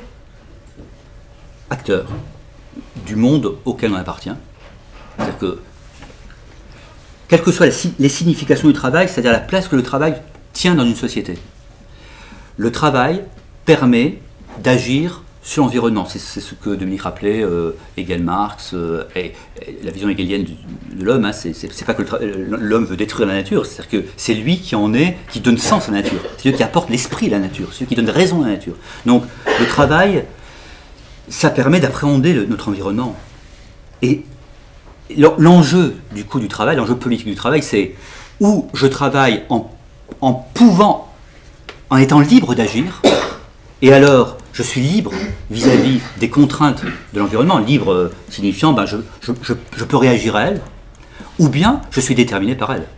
C: acteur du monde auquel on appartient. C'est-à-dire que, quelles que soient les, les significations du travail, c'est-à-dire la place que le travail tient dans une société, le travail permet d'agir sur l'environnement. C'est ce que Dominique rappelait, euh, Hegel, Marx, euh, et, et la vision hegelienne de l'homme, hein, c'est pas que l'homme veut détruire la nature, c'est-à-dire que c'est lui qui en est, qui donne sens à la nature, c'est lui qui apporte l'esprit à la nature, c'est lui qui donne raison à la nature. Donc le travail, ça permet d'appréhender notre environnement. Et l'enjeu du coup du travail, l'enjeu politique du travail, c'est où je travaille en, en pouvant, en étant libre d'agir, et alors je suis libre vis-à-vis des contraintes de l'environnement, libre euh, signifiant ben, je, je, je, je peux réagir à elles, ou bien je suis déterminé par elles.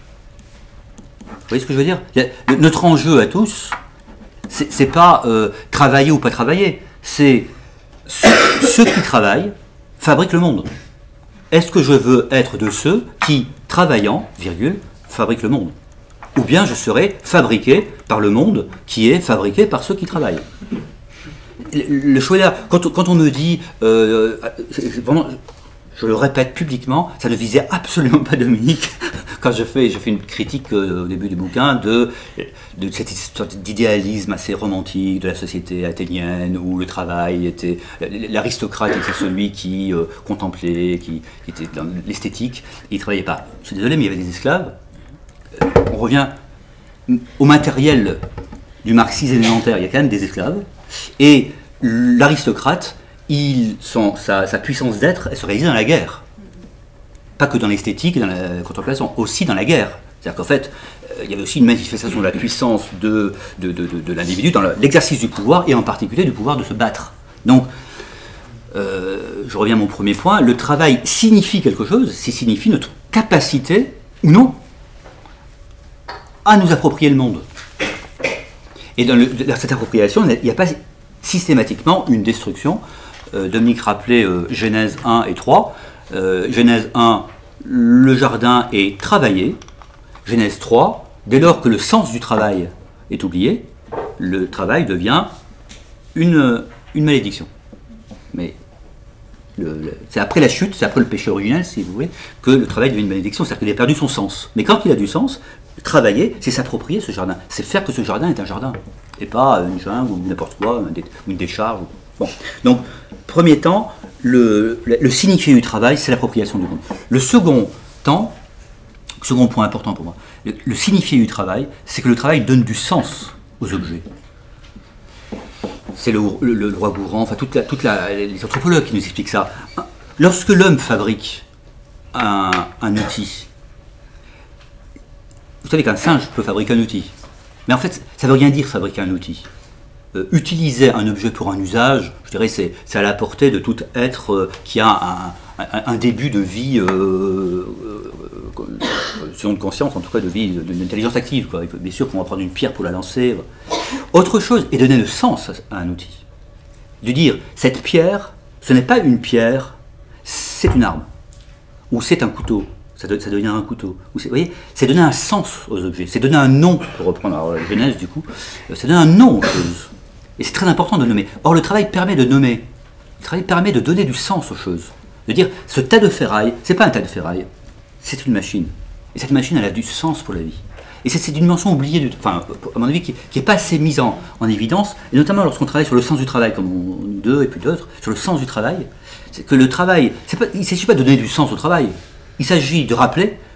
C: Vous voyez ce que je veux dire? Le, notre enjeu à tous, c'est pas euh, travailler ou pas travailler, c'est ceux, ceux qui travaillent fabriquent le monde. Est-ce que je veux être de ceux qui, travaillant, virgule, fabriquent le monde? Ou bien je serai fabriqué par le monde qui est fabriqué par ceux qui travaillent. Le, le choix est là. Quand, quand on me dit, euh, vraiment, je le répète publiquement, ça ne visait absolument pas Dominique, quand je fais, je fais une critique euh, au début du bouquin de, de cette sorte d'idéalisme assez romantique de la société athénienne où le travail était, l'aristocrate était celui qui euh, contemplait, qui, qui était dans l'esthétique, et il ne travaillait pas. Je suis désolé, mais il y avait des esclaves. On revient au matériel du marxisme élémentaire, il y a quand même des esclaves, et l'aristocrate, sa, sa puissance d'être, elle se réalise dans la guerre. Pas que dans l'esthétique et dans la contemplation, aussi dans la guerre. C'est-à-dire qu'en fait, euh, il y avait aussi une manifestation de la puissance de, de, de, de, de l'individu dans l'exercice du pouvoir, et en particulier du pouvoir de se battre. Donc, euh, je reviens à mon premier point, le travail signifie quelque chose, c'est signifie notre capacité, ou non, à nous approprier le monde. Et dans, le, dans cette appropriation, il n'y a pas systématiquement une destruction. Euh, Dominique rappelait euh, Genèse un et trois. Euh, Genèse un, le jardin est travaillé. Genèse trois, dès lors que le sens du travail est oublié, le travail devient une, une malédiction. Mais c'est après la chute, c'est après le péché originel, si vous voulez, que le travail devient une malédiction, c'est-à-dire qu'il a perdu son sens. Mais quand il a du sens, travailler, c'est s'approprier ce jardin, c'est faire que ce jardin est un jardin, et pas une jungle ou n'importe quoi, ou une décharge. Bon. Donc, premier temps, le, le, le signifié du travail, c'est l'appropriation du monde. Le second temps, second point important pour moi, le, le signifié du travail, c'est que le travail donne du sens aux objets. C'est le, le, le roi Bourran, enfin toute la, toute la, les anthropologues qui nous expliquent ça. Lorsque l'homme fabrique un, un outil, vous savez qu'un singe peut fabriquer un outil, mais en fait, ça ne veut rien dire fabriquer un outil. Euh, utiliser un objet pour un usage, je dirais, c'est à la portée de tout être euh, qui a un, un, un début de vie, euh, euh, selon de conscience, en tout cas de vie, d'une intelligence active, quoi. Bien sûr qu'on va prendre une pierre pour la lancer. Autre chose est donner le sens à un outil. De dire, cette pierre, ce n'est pas une pierre, c'est une arme, ou c'est un couteau. Ça, de, ça devient un couteau. Vous voyez, c'est donner un sens aux objets, c'est donner un nom, pour reprendre alors, la Genèse du coup, c'est donner un nom aux choses. Et c'est très important de nommer. Or, le travail permet de nommer. Le travail permet de donner du sens aux choses. De dire, ce tas de ferraille, c'est pas un tas de ferraille, c'est une machine. Et cette machine, elle a du sens pour la vie. Et c'est une dimension oubliée, du, enfin, à mon avis, qui n'est pas assez mise en, en évidence, et notamment lorsqu'on travaille sur le sens du travail, comme on, nous deux et puis d'autres, sur le sens du travail, c'est que le travail, pas, il ne s'agit pas de donner du sens au travail. Il s'agit de rappeler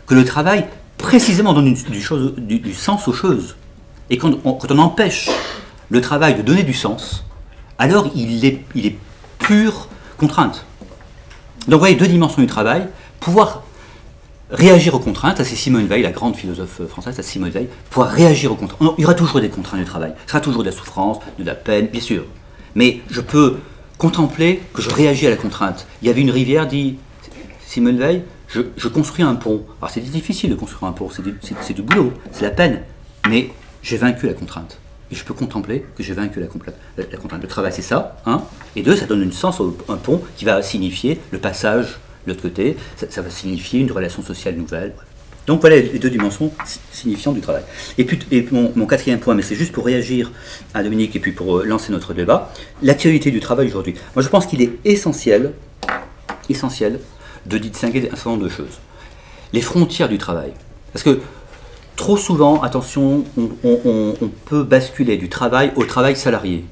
C: que le travail, précisément, donne du, du, chose, du, du sens aux choses. Et quand on, quand on empêche le travail de donner du sens, alors il est, il est pure contrainte. Donc vous voyez, deux dimensions du travail, pouvoir réagir aux contraintes, ça c'est Simone Veil, la grande philosophe française, c'est Simone Veil, pouvoir réagir aux contraintes. Il y aura toujours des contraintes du travail, il y aura toujours de la souffrance, de la peine, bien sûr. Mais je peux contempler que je réagis à la contrainte. Il y avait une rivière, dit Simone Veil, je, je construis un pont. Alors c'est difficile de construire un pont, c'est du, c'est du boulot, c'est la peine, mais j'ai vaincu la contrainte. Et je peux contempler que j'ai vaincu la, la, la contrainte. Le travail c'est ça, un, et deux, ça donne un sens au un pont qui va signifier le passage de l'autre côté, ça, ça va signifier une relation sociale nouvelle. Donc voilà les deux dimensions signifiantes du travail. Et puis et mon, mon quatrième point, mais c'est juste pour réagir à Dominique et puis pour lancer notre débat, l'actualité du travail aujourd'hui. Moi je pense qu'il est essentiel, essentiel de distinguer un certain nombre de choses. Les frontières du travail. Parce que trop souvent, attention, on, on, on peut basculer du travail au travail salarié.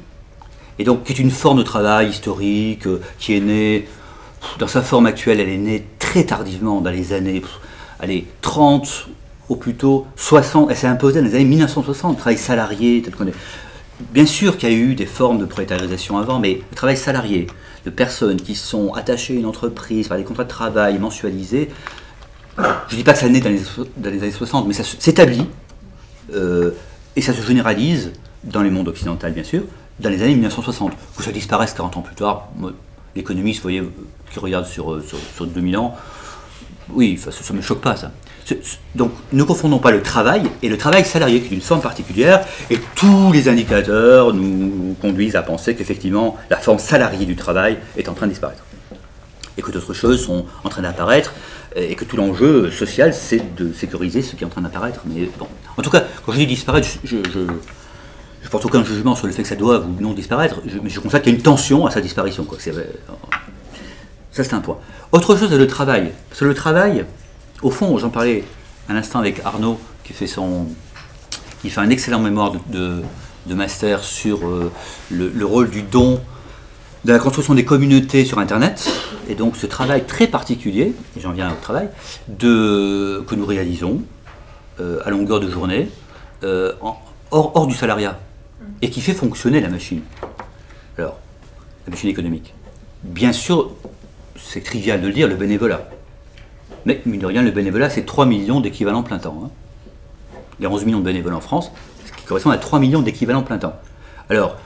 C: Et donc qui est une forme de travail historique, qui est née... Dans sa forme actuelle, elle est née très tardivement, dans les années allez, trente, ou plutôt soixante. Elle s'est imposée dans les années mille neuf cent soixante, le travail salarié, tel qu'on est. Bien sûr qu'il y a eu des formes de prolétarisation avant, mais le travail salarié, de personnes qui sont attachées à une entreprise par des contrats de travail mensualisés, je ne dis pas que ça naît dans les, dans les années soixante, mais ça s'établit, euh, et ça se généralise dans les mondes occidentaux, bien sûr, dans les années mille neuf cent soixante. Que ça disparaisse quarante ans plus tard, l'économiste, vous voyez, qui regarde sur, sur, sur deux mille ans, oui, ça ne me choque pas, ça. Donc, ne confondons pas le travail et le travail salarié, qui est une forme particulière, et tous les indicateurs nous conduisent à penser qu'effectivement, la forme salariée du travail est en train de disparaître. Et que d'autres choses sont en train d'apparaître, et que tout l'enjeu social, c'est de sécuriser ce qui est en train d'apparaître. Mais bon, en tout cas, quand je dis disparaître, je... je, je Je ne porte aucun jugement sur le fait que ça doit ou non disparaître, je, mais je constate qu'il y a une tension à sa disparition. Quoi. C'est, ça, c'est un point. Autre chose, c'est le travail. Parce que le travail, au fond, j'en parlais un instant avec Arnaud, qui fait, son, qui fait un excellent mémoire de, de, de master sur euh, le, le rôle du don, de la construction des communautés sur Internet, et donc ce travail très particulier, et j'en viens au travail, de, que nous réalisons euh, à longueur de journée, euh, en, hors, hors du salariat, et qui fait fonctionner la machine. Alors, la machine économique. Bien sûr, c'est trivial de le dire, le bénévolat. Mais, mine de rien, le bénévolat, c'est trois millions d'équivalents plein temps. Hein. Il y a onze millions de bénévoles en France, ce qui correspond à trois millions d'équivalents plein temps. Alors,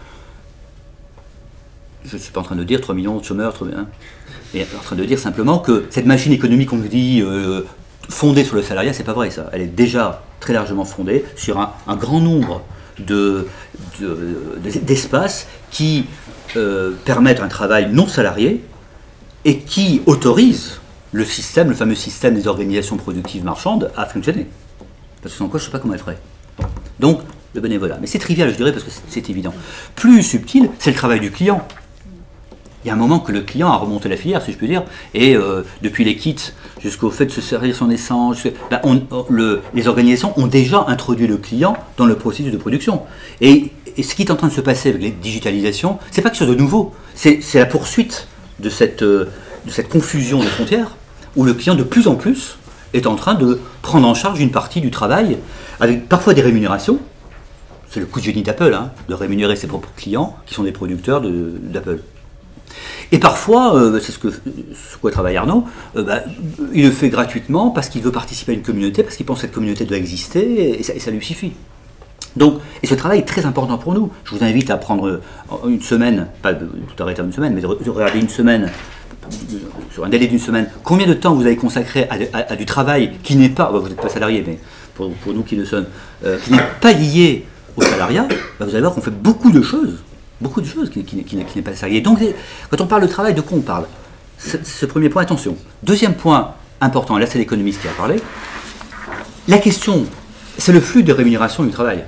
C: je ne suis pas en train de dire trois millions de chômeurs, hein, mais en train de dire simplement que cette machine économique, on nous dit, euh, fondée sur le salariat, c'est pas vrai ça. Elle est déjà très largement fondée sur un, un grand nombre de, de, de, d'espaces qui euh, permettent un travail non salarié et qui autorisent le système, le fameux système des organisations productives marchandes à fonctionner. Parce que sans quoi, je ne sais pas comment elle ferait. Donc, le bénévolat. Mais c'est trivial, je dirais, parce que c'est, c'est évident. Plus subtil, c'est le travail du client. Il y a un moment que le client a remonté la filière, si je puis dire, et euh, depuis les kits jusqu'au fait de se servir son essence, ben on, le, les organisations ont déjà introduit le client dans le processus de production. Et, et ce qui est en train de se passer avec les digitalisations, c'est pas quelque chose de nouveau, c'est, c'est la poursuite de cette, euh, de cette confusion des frontières, où le client de plus en plus est en train de prendre en charge une partie du travail, avec parfois des rémunérations. C'est le coup de génie d'Apple, hein, de rémunérer ses propres clients, qui sont des producteurs de, d'Apple. Et parfois, euh, c'est ce que ce quoi travaille Arnaud, euh, bah, il le fait gratuitement parce qu'il veut participer à une communauté, parce qu'il pense que cette communauté doit exister, et ça, et ça lui suffit. Donc, et ce travail est très important pour nous. Je vous invite à prendre une semaine, pas de tout arrêter en une semaine, mais de regarder une semaine, sur un délai d'une semaine, combien de temps vous avez consacré à, à, à du travail qui n'est pas, bah, vous n'êtes pas salarié, mais pour, pour nous qui le sommes, euh, qui n'est pas lié au salariat, bah, vous allez voir qu'on fait beaucoup de choses. Beaucoup de choses qui, qui, qui, qui n'est pas salarié. Donc, quand on parle de travail, de quoi on parle ? ce, ce premier point, attention. Deuxième point important, là c'est l'économiste qui a parlé. La question, c'est le flux de rémunération du travail.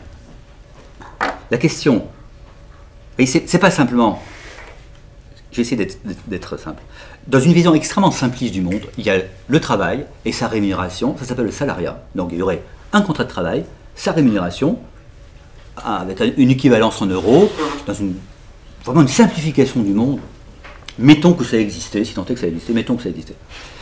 C: La question, et c'est, c'est pas simplement, j'ai essayé d'être, d'être simple. Dans une vision extrêmement simpliste du monde, il y a le travail et sa rémunération, ça s'appelle le salariat. Donc il y aurait un contrat de travail, sa rémunération, avec une équivalence en euros, dans une, vraiment une simplification du monde. Mettons que ça existait, si tant est que ça existait, mettons que ça existait.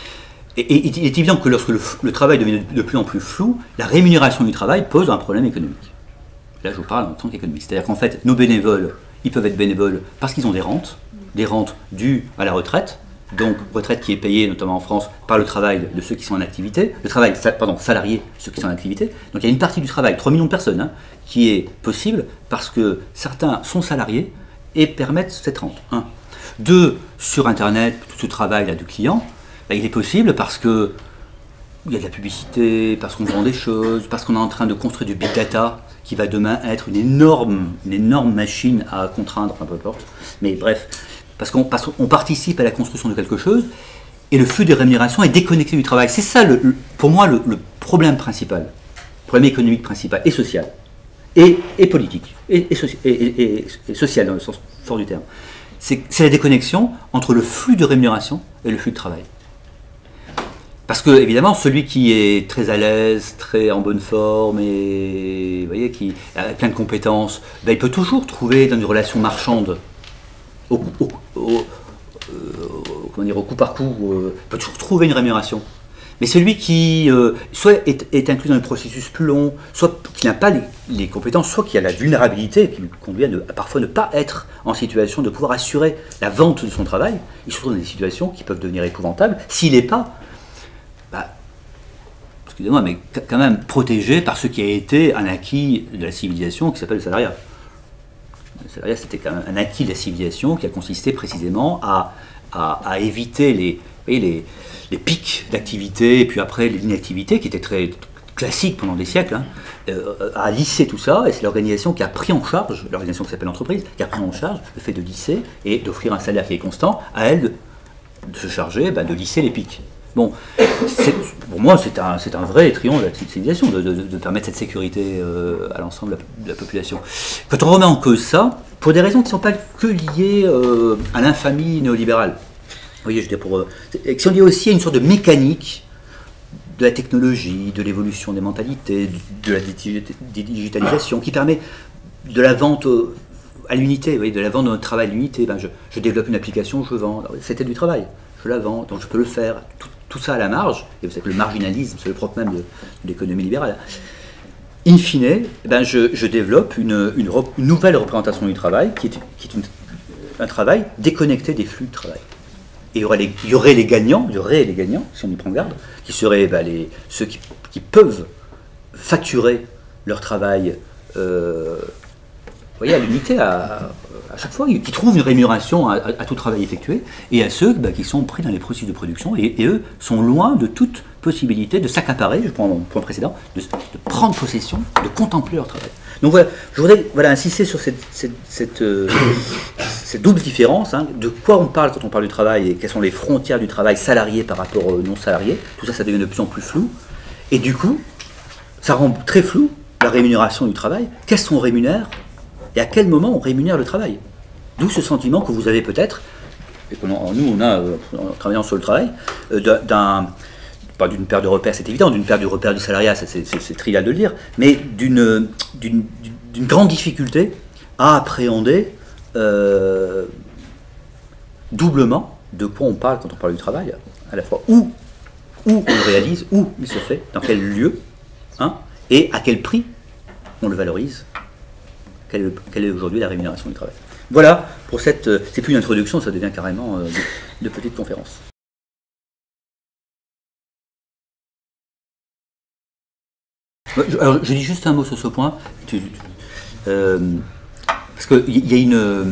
C: Et, et il est évident que lorsque le, le travail devient de plus en plus flou, la rémunération du travail pose un problème économique. Là, je vous parle en tant qu'économiste. C'est-à-dire qu'en fait, nos bénévoles, ils peuvent être bénévoles parce qu'ils ont des rentes, des rentes dues à la retraite, donc retraite qui est payée notamment en France par le travail de ceux qui sont en activité, le travail, pardon, salarié de ceux qui sont en activité. Donc il y a une partie du travail, trois millions de personnes, hein, qui est possible parce que certains sont salariés et permettent cette rente. Un. Deux, sur Internet, tout ce travail-là du client, ben, il est possible parce que il y a de la publicité, parce qu'on vend des choses, parce qu'on est en train de construire du big data qui va demain être une énorme, une énorme machine à contraindre, enfin peu importe. Mais bref, parce qu'on parce qu'on participe à la construction de quelque chose et le flux de rémunération est déconnecté du travail. C'est ça, le, le, pour moi, le, le problème principal, le problème économique principal et social, et, et politique, et, et, soci, et, et, et social dans le sens fort du terme. C'est la déconnexion entre le flux de rémunération et le flux de travail. Parce que, évidemment, celui qui est très à l'aise, très en bonne forme, et vous voyez, qui a plein de compétences, ben, il peut toujours trouver dans une relation marchande, au, au, au, euh, comment dire, au coup par coup, euh, peut toujours trouver une rémunération. Mais celui qui euh, soit est, est inclus dans un processus plus long, soit qui n'a pas les, les compétences, soit qui a la vulnérabilité qui le conduit à, ne, à parfois ne pas être en situation de pouvoir assurer la vente de son travail, il se trouve dans des situations qui peuvent devenir épouvantables s'il n'est pas, bah, excusez-moi, mais quand même protégé par ce qui a été un acquis de la civilisation qui s'appelle le salariat. Le salariat, c'était quand même un acquis de la civilisation qui a consisté précisément à, à, à éviter les, vous voyez, les les pics d'activité, et puis après l'inactivité, qui était très classique pendant des siècles, hein, euh, a lissé tout ça, et c'est l'organisation qui a pris en charge, l'organisation qui s'appelle l'entreprise, qui a pris en charge le fait de lisser et d'offrir un salaire qui est constant, à elle de, de se charger bah, de lisser les pics. Bon, pour moi, c'est un, un vrai triomphe de la civilisation, de, de, de permettre cette sécurité euh, à l'ensemble de la population. Quand on remet en cause ça, pour des raisons qui ne sont pas que liées euh, à l'infamie néolibérale, vous voyez, je veux dire, pour, si on dit aussi à une sorte de mécanique de la technologie, de l'évolution des mentalités, de la digitalisation, qui permet de la vente à l'unité, de la vente de notre travail à l'unité. Ben je, je développe une application, je vends. C'était du travail, je la vends, donc je peux le faire. Tout, tout ça à la marge, et vous savez que le marginalisme, c'est le propre même de, de l'économie libérale. In fine, ben je, je développe une, une, une nouvelle représentation du travail, qui est, qui est une, un travail déconnecté des flux de travail. Et il y, aurait les, il y aurait les gagnants, il y aurait les gagnants, si on y prend garde, qui seraient bah, les, ceux qui, qui peuvent facturer leur travail euh, vous voyez, à l'unité, à, à chaque fois, qui trouvent une rémunération à, à, à tout travail effectué, et à ceux bah, qui sont pris dans les processus de production, et, et eux sont loin de toute possibilité de s'accaparer, je prends mon point précédent, de, de prendre possession, de contempler leur travail. Donc voilà, je voudrais voilà, insister sur cette, cette, cette, euh, cette double différence, hein, de quoi on parle quand on parle du travail et quelles sont les frontières du travail salarié par rapport aux non-salariés. Tout ça, ça devient de plus en plus flou. Et du coup, ça rend très flou la rémunération du travail. Qu'est-ce qu'on rémunère et à quel moment on rémunère le travail? D'où ce sentiment que vous avez peut-être, et que nous on a, en travaillant sur le travail, d'un... pas d'une paire de repères, c'est évident, d'une paire du repère du salariat, c'est trivial de le dire, mais d'une d'une grande difficulté à appréhender euh, doublement de quoi on parle quand on parle du travail, à la fois où, où on le réalise, où il se fait, dans quel lieu, hein, et à quel prix on le valorise, quelle, quelle est aujourd'hui la rémunération du travail. Voilà, pour cette, c'est plus une introduction, ça devient carrément euh, de, de petite conférence. Alors, je dis juste un mot sur ce point, tu, tu, euh, parce qu'il y a une... Euh,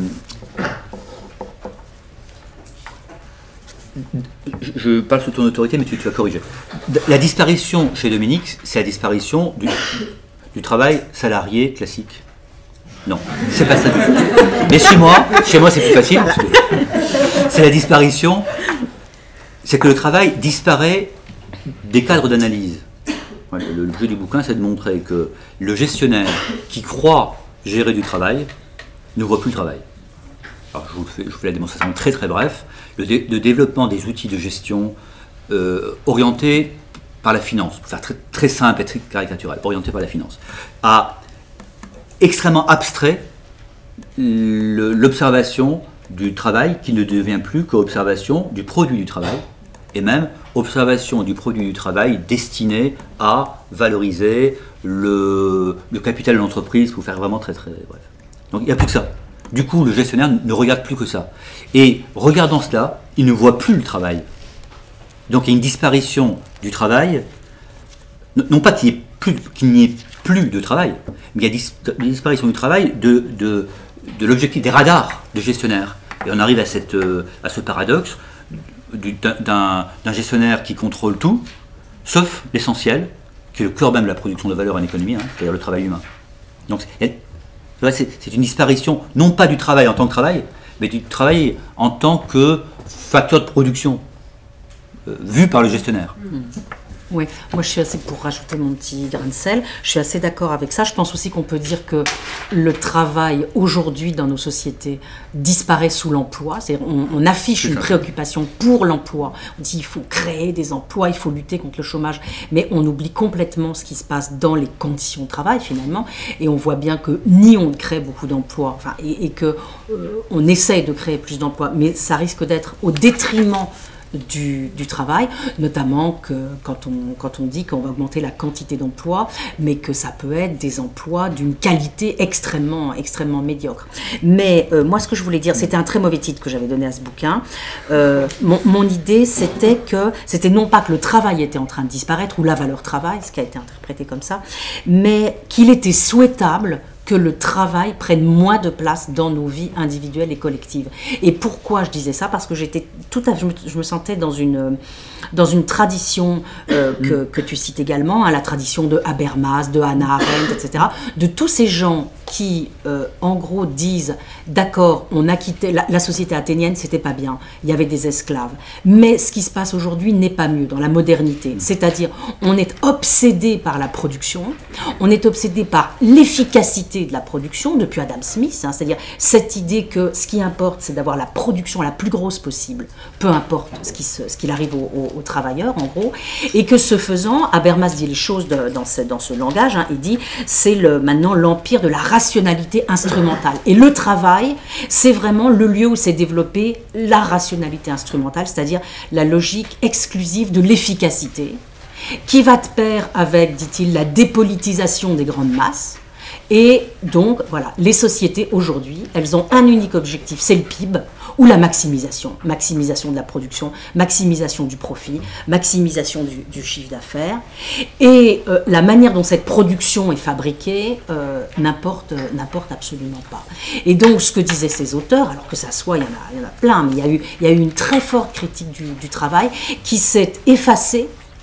C: je, je parle sous ton autorité, mais tu, tu vas corriger. La disparition chez Dominique, c'est la disparition du, du travail salarié classique. Non, c'est pas ça du tout. Mais chez moi, chez moi c'est plus facile, c'est la disparition, c'est que le travail disparaît des cadres d'analyse. Le jeu du bouquin, c'est de montrer que le gestionnaire qui croit gérer du travail ne voit plus le travail. Alors, je vous fais, je vous fais la démonstration très très bref. Le, dé, le développement des outils de gestion euh, orientés par la finance, pour faire très, très simple et très caricatural, orientés par la finance, a extrêmement abstrait l'observation du travail qui ne devient plus qu'observation du produit du travail et même observation du produit du travail destiné à valoriser le, le capital de l'entreprise, pour faire vraiment très très bref. Donc il n'y a plus que ça. Du coup, le gestionnaire ne regarde plus que ça. Et regardant cela, il ne voit plus le travail. Donc il y a une disparition du travail, non pas qu'il n'y ait plus de travail, mais il y a une disparition du travail de, de, de l'objectif des radars de gestionnaire. Et on arrive à, cette, à ce paradoxe d'un gestionnaire qui contrôle tout, sauf l'essentiel, qui est le cœur même de la production de valeur en économie, hein, c'est-à-dire le travail humain. Donc c'est une disparition, non pas du travail en tant que travail, mais du travail en tant que facteur de production, euh, vu par le gestionnaire.
B: Mmh. Oui, moi je suis assez, pour rajouter mon petit grain de sel, je suis assez d'accord avec ça. Je pense aussi qu'on peut dire que le travail aujourd'hui dans nos sociétés disparaît sous l'emploi. On, on affiche une préoccupation pour l'emploi. On dit il faut créer des emplois, il faut lutter contre le chômage, mais on oublie complètement ce qui se passe dans les conditions de travail finalement. Et on voit bien que ni on crée beaucoup d'emplois, enfin, et, et que euh, on essaye de créer plus d'emplois, mais ça risque d'être au détriment Du, du travail, notamment que quand on, quand on dit qu'on va augmenter la quantité d'emplois, mais que ça peut être des emplois d'une qualité extrêmement, extrêmement médiocre. Mais euh, moi, ce que je voulais dire, c'était un très mauvais titre que j'avais donné à ce bouquin. Euh, mon, mon idée, c'était que c'était non pas que le travail était en train de disparaître, ou la valeur travail, ce qui a été interprété comme ça, mais qu'il était souhaitable que le travail prenne moins de place dans nos vies individuelles et collectives. Et pourquoi je disais ça? Parce que j'étais tout à, je, me, je me sentais dans une, dans une tradition euh, que, que tu cites également, hein, la tradition de Habermas, de Hannah Arendt, et cetera, de tous ces gens qui, euh, en gros, disent « D'accord, on a quitté la, la société athénienne, c'était pas bien, il y avait des esclaves, mais ce qui se passe aujourd'hui n'est pas mieux dans la modernité. C'est-à-dire, on est obsédé par la production, on est obsédé par l'efficacité de la production, depuis Adam Smith, hein, c'est-à-dire cette idée que ce qui importe, c'est d'avoir la production la plus grosse possible, peu importe ce qui se, ce qu'il arrive aux, aux, aux travailleurs, en gros, et que ce faisant, Habermas dit les choses de, dans, ce, dans ce langage, hein, il dit c'est le, maintenant l'empire de la rationalité instrumentale. Et le travail, c'est vraiment le lieu où s'est développée la rationalité instrumentale, c'est-à-dire la logique exclusive de l'efficacité, qui va de pair avec, dit-il, la dépolitisation des grandes masses. Et donc, voilà, les sociétés aujourd'hui, elles ont un unique objectif, c'est le P I B, ou la maximisation. Maximisation de la production, maximisation du profit, maximisation du, du chiffre d'affaires. Et euh, la manière dont cette production est fabriquée euh, n'importe, n'importe absolument pas. Et donc, ce que disaient ces auteurs, alors que ça soit, il y en a, il y en a plein, mais il y a eu, il y a eu une très forte critique du, du travail qui s'est effacée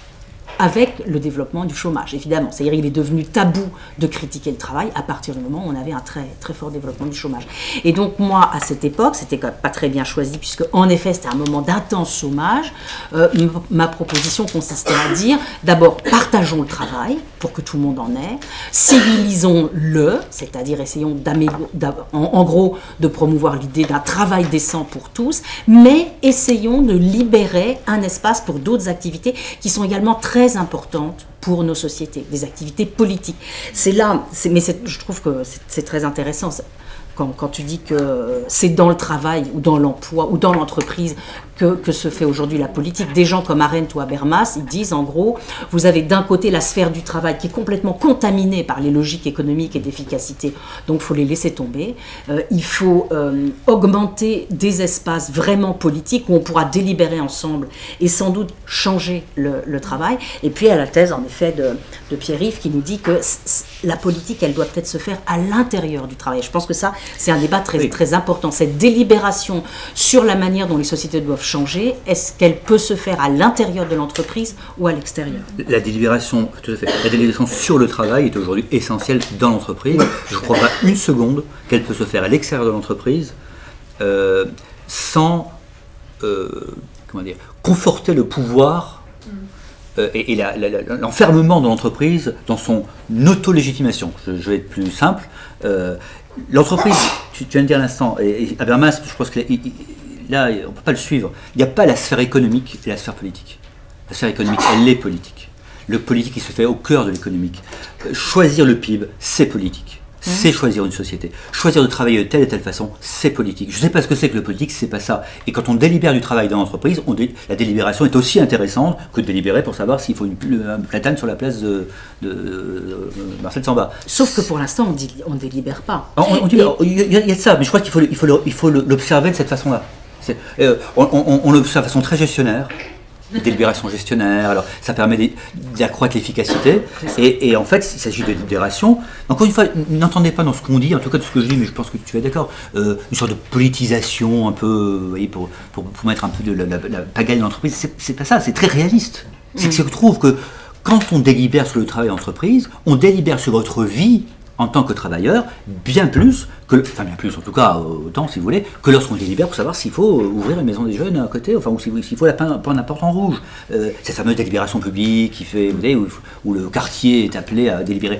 B: avec le développement du chômage, évidemment. C'est-à-dire qu'il est devenu tabou de critiquer le travail à partir du moment où on avait un très, très fort développement du chômage. Et donc moi, à cette époque, c'était quand même pas très bien choisi, puisque en effet, c'était un moment d'intense chômage. Euh, ma proposition consistait à dire, d'abord, partageons le travail, pour que tout le monde en ait, civilisons-le, c'est-à-dire essayons d'améliorer, en, en gros, de promouvoir l'idée d'un travail décent pour tous, mais essayons de libérer un espace pour d'autres activités qui sont également très importantes pour nos sociétés, des activités politiques. C'est là, c'est, mais c'est, je trouve que c'est, c'est très intéressant. Quand, quand tu dis que c'est dans le travail ou dans l'emploi ou dans l'entreprise que, que se fait aujourd'hui la politique, des gens comme Arendt ou Habermas, ils disent en gros, vous avez d'un côté la sphère du travail qui est complètement contaminée par les logiques économiques et d'efficacité, donc il faut les laisser tomber. Euh, il faut euh, augmenter des espaces vraiment politiques où on pourra délibérer ensemble et sans doute changer le, le travail. Et puis il y a la thèse en effet de, de Pierre-Yves qui nous dit que la politique, elle doit peut-être se faire à l'intérieur du travail. Je pense que ça, c'est un débat très, oui. très important. Cette délibération sur la manière dont les sociétés doivent changer, est-ce qu'elle peut se faire à l'intérieur de l'entreprise ou à l'extérieur?
C: La délibération, tout à fait. La délibération sur le travail est aujourd'hui essentielle dans l'entreprise. Je ne crois pas une seconde qu'elle peut se faire à l'extérieur de l'entreprise euh, sans euh, comment dire, conforter le pouvoir euh, et, et la, la, la, l'enfermement de l'entreprise dans son auto-légitimation. Je, je vais être plus simple. Euh, L'entreprise, tu, tu viens de dire à l'instant, et, et Habermas, je pense que là, il, là on ne peut pas le suivre. Il n'y a pas la sphère économique et la sphère politique. La sphère économique, elle est politique. Le politique, il se fait au cœur de l'économique. Euh, choisir le P I B, c'est politique. c'est choisir une société. Choisir de travailler de telle et telle façon, c'est politique. Je ne sais pas ce que c'est que le politique, c'est pas ça. Et quand on délibère du travail dans l'entreprise, dé... la délibération est aussi intéressante que de délibérer pour savoir s'il faut une, un platane sur la place de, de, de Marcel Samba.
B: Sauf que pour l'instant, on ne délibère pas.
C: On, on dit, il, y a, il y a de ça, mais je crois qu'il faut, il faut, il faut l'observer de cette façon-là. Euh, on, on, on l'observe de façon très gestionnaire. Délibération gestionnaire, alors ça permet d'accroître l'efficacité, et, et en fait il s'agit de délibération. Encore une fois, n'entendez pas dans ce qu'on dit, en tout cas de ce que je dis, mais je pense que tu es d'accord, euh, une sorte de politisation un peu, vous voyez, pour, pour, pour mettre un peu de la, la, la pagaille dans l'entreprise, c'est pas ça, c'est très réaliste. C'est que je trouve que quand on délibère sur le travail d'entreprise, on délibère sur votre vie en tant que travailleur, bien plus, que, enfin bien plus en tout cas, autant si vous voulez, que lorsqu'on délibère pour savoir s'il faut ouvrir une maison des jeunes à côté, enfin, ou s'il faut la peindre en porte en rouge. Euh, cette fameuse délibération publique qui fait, vous savez, où, où le quartier est appelé à délibérer.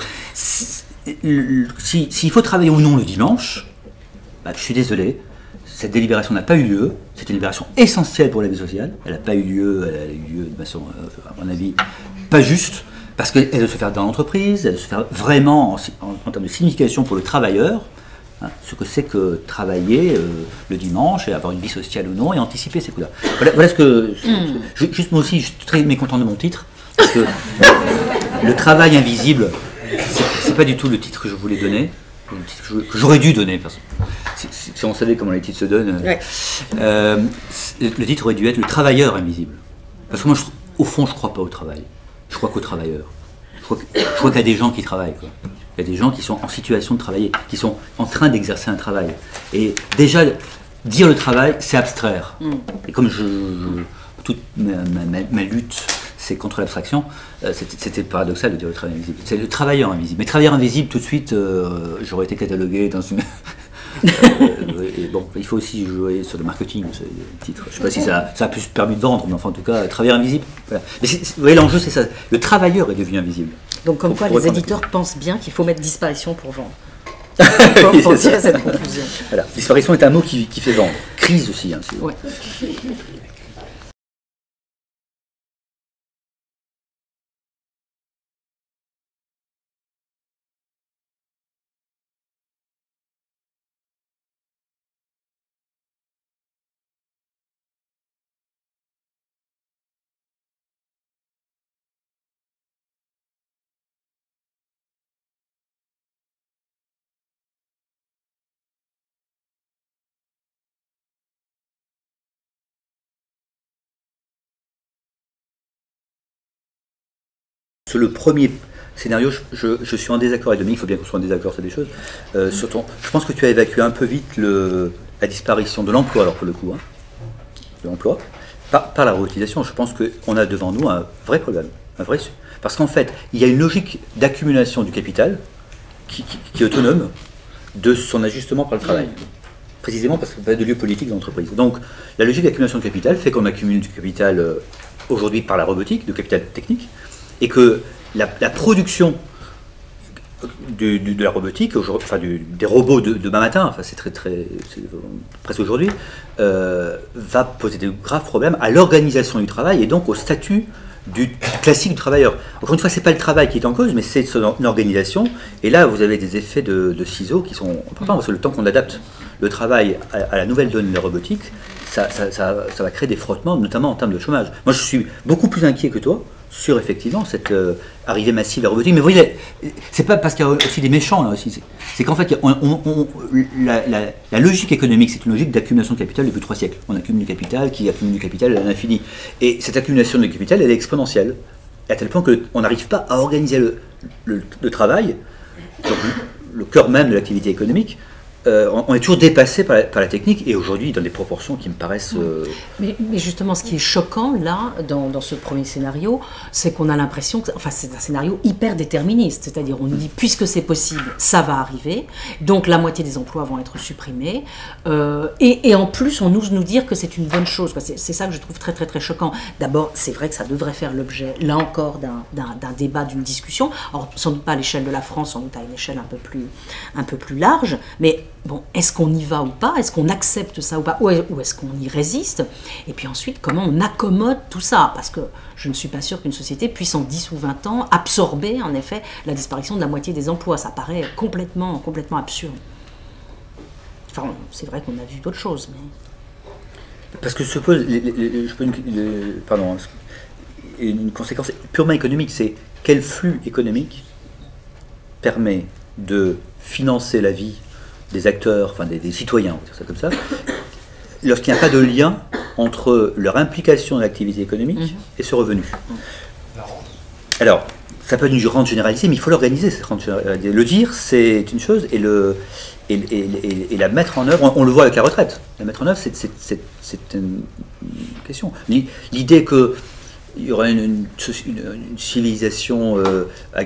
C: S'il si, si faut travailler ou non le dimanche, bah, je suis désolé, cette délibération n'a pas eu lieu, c'est une délibération essentielle pour la vie sociale, elle n'a pas eu lieu, elle a eu lieu de façon, à mon avis, pas juste, parce qu'elle doit se faire dans l'entreprise, elle doit se faire vraiment en, en, en termes de signification pour le travailleur, hein, ce que c'est que travailler euh, le dimanche et avoir une vie sociale ou non et anticiper ces coups-là. Voilà, voilà ce que. Mm. Je, juste moi aussi, je suis très mécontent de mon titre, parce que le travail invisible, c'est pas du tout le titre que je voulais donner, le titre que j'aurais dû donner. Parce que si, si on savait comment les titres se donnent, ouais. euh, le titre aurait dû être le travailleur invisible. Parce que moi, je, au fond, je ne crois pas au travail. Je crois qu'aux travailleurs. Je crois, que, je crois qu'il y a des gens qui travaillent. Quoi. Il y a des gens qui sont en situation de travailler, qui sont en train d'exercer un travail. Et déjà, dire le travail, c'est abstraire. Mm. Et comme je, je, toute ma, ma, ma lutte, c'est contre l'abstraction, euh, c'était paradoxal de dire le travail invisible. C'est le travailleur invisible. Mais travailleur invisible, tout de suite, euh, j'aurais été catalogué dans une... euh, et bon, il faut aussi jouer sur le marketing, le titre. Je ne sais pas si ça, ça a plus permis de vendre, mais enfin en tout cas, travailleur invisible. Voilà. Mais vous voyez, l'enjeu c'est ça. Le travailleur est devenu invisible.
B: Donc comme pour, quoi les éditeurs pensent bien qu'il faut mettre disparition pour vendre. Pour, pour tirer cette conclusion.
C: Voilà. Disparition est un mot qui, qui fait vendre. Crise aussi. Hein,
B: ouais.
C: Sur le premier scénario, je, je, je suis en désaccord avec Dominique, il faut bien qu'on soit en désaccord sur des choses. Euh, sur ton, je pense que tu as évacué un peu vite le, la disparition de l'emploi, alors pour le coup, hein, de l'emploi, par, par la robotisation. Je pense qu'on a devant nous un vrai problème, un vrai, parce qu'en fait, il y a une logique d'accumulation du capital qui, qui, qui est autonome de son ajustement par le travail. Précisément parce qu'il n'y a pas de lieu politique dans l'entreprise. Donc, la logique d'accumulation de capital fait qu'on accumule du capital euh, aujourd'hui par la robotique, du capital technique, et que la, la production du, du, de la robotique, enfin du, des robots de demain matin, enfin c'est très très presque aujourd'hui, euh, va poser de graves problèmes à l'organisation du travail et donc au statut du classique du travailleur. Encore une fois, c'est pas le travail qui est en cause, mais c'est son organisation. Et là, vous avez des effets de, de ciseaux qui sont importants parce que le temps qu'on adapte le travail à, à la nouvelle donne de la robotique, ça, ça, ça, ça va créer des frottements, notamment en termes de chômage. Moi, je suis beaucoup plus inquiet que toi sur effectivement cette euh, arrivée massive de la robotique. Mais vous voyez, c'est pas parce qu'il y a aussi des méchants là aussi. C'est qu'en fait, on, on, on, la, la, la logique économique, c'est une logique d'accumulation de capital depuis trois siècles. On accumule du capital, qui accumule du capital à l'infini. Et cette accumulation de capital, elle est exponentielle, à tel point qu'on n'arrive pas à organiser le, le, le travail, donc le, le cœur même de l'activité économique. Euh, on est toujours dépassé par la, par la technique et aujourd'hui dans des proportions qui me paraissent... Euh...
B: Mais, mais justement, ce qui est choquant là, dans, dans ce premier scénario, c'est qu'on a l'impression que... Enfin, c'est un scénario hyper déterministe, c'est-à-dire on nous dit, puisque c'est possible, ça va arriver, donc la moitié des emplois vont être supprimés, euh, et, et en plus on ose nous dire que c'est une bonne chose. C'est ça que je trouve très très très choquant. D'abord, c'est vrai que ça devrait faire l'objet, là encore, d'un débat, d'une discussion, alors sans doute pas à l'échelle de la France, sans doute à une échelle un peu plus, un peu plus large, mais bon, est-ce qu'on y va ou pas? Est-ce qu'on accepte ça ou pas? Ou est-ce qu'on y résiste? Et puis ensuite, comment on accommode tout ça? Parce que je ne suis pas sûre qu'une société puisse en dix ou vingt ans absorber, en effet, la disparition de la moitié des emplois. Ça paraît complètement, complètement absurde. Enfin, c'est vrai qu'on a vu d'autres choses, mais...
C: Parce que se pose, les, les, les, je peux une, les, pardon, une conséquence purement économique, c'est quel flux économique permet de financer la vie des acteurs, enfin des, des citoyens, on va dire ça comme ça, lorsqu'il n'y a pas de lien entre leur implication dans l'activité économique mmh. et ce revenu. Mmh. Alors, ça peut être une rente généralisée, mais il faut l'organiser, cette rente généralisée. Le dire, c'est une chose, et, le, et, et, et, et la mettre en œuvre, on, on le voit avec la retraite, la mettre en œuvre, c'est, c'est, c'est, c'est une question. L'idée que il y aurait une, une, une, une civilisation euh,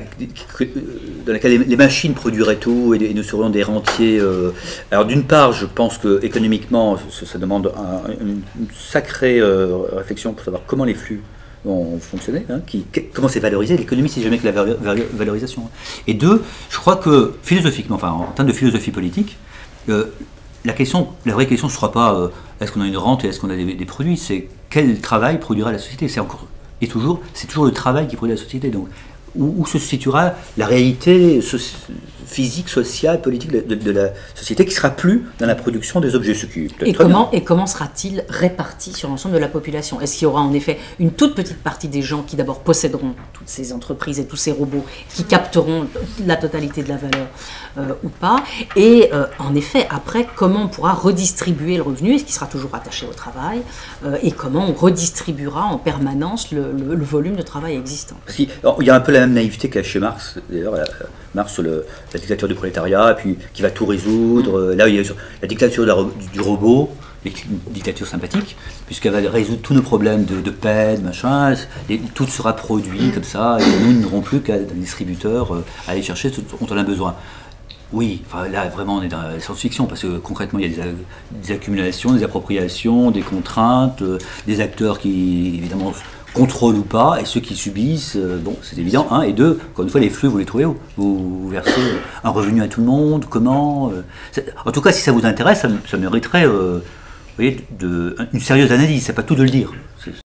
C: dans laquelle les, les machines produiraient tout et, et nous serions des rentiers. Euh. Alors d'une part, je pense que économiquement, ça, ça demande un, une, une sacrée euh, réflexion pour savoir comment les flux vont fonctionner, hein, qui, comment c'est valorisé. L'économie, c'est jamais que la valorisation. Et deux, je crois que philosophiquement, enfin en termes de philosophie politique, euh, la question, la vraie question ne sera pas euh, est-ce qu'on a une rente et est-ce qu'on a des, des produits, c'est quel travail produira la société. C'est encore Et toujours, c'est toujours le travail qui produit la société. Donc, où, où se situera la réalité so physique, sociale, politique de, de, de la société qui sera plus dans la production des objets. Ce qui
B: et, comment, et comment sera-t-il réparti sur l'ensemble de la population? Est-ce qu'il y aura en effet une toute petite partie des gens qui d'abord posséderont toutes ces entreprises et tous ces robots, qui capteront la totalité de la valeur euh, ou pas? Et euh, en effet, après, comment on pourra redistribuer le revenu? Est-ce qu'il sera toujours attaché au travail? euh, Et comment on redistribuera en permanence le, le, le volume de travail existant?
C: Parce qu'il y a un peu la même naïveté qu'il y a chez Marx, d'ailleurs, Marx sur le, la dictature du prolétariat, puis qui va tout résoudre. Là, il y a la dictature de la, du, du robot, une dictature sympathique, puisqu'elle va résoudre tous nos problèmes de, de peine, machin, et tout sera produit comme ça, et nous n'aurons plus qu'à un distributeur euh, aller chercher ce dont on a besoin. Oui, enfin, là vraiment on est dans la science-fiction, parce que concrètement il y a des, des accumulations, des appropriations, des contraintes, euh, des acteurs qui évidemment contrôlent ou pas, et ceux qui subissent, euh, bon c'est évident, un, et deux, encore une fois les flux vous les trouvez où? Vous, vous versez un revenu à tout le monde, comment euh, en tout cas si ça vous intéresse, ça, ça mériterait euh, vous voyez, de, une sérieuse analyse, c'est pas tout de le dire.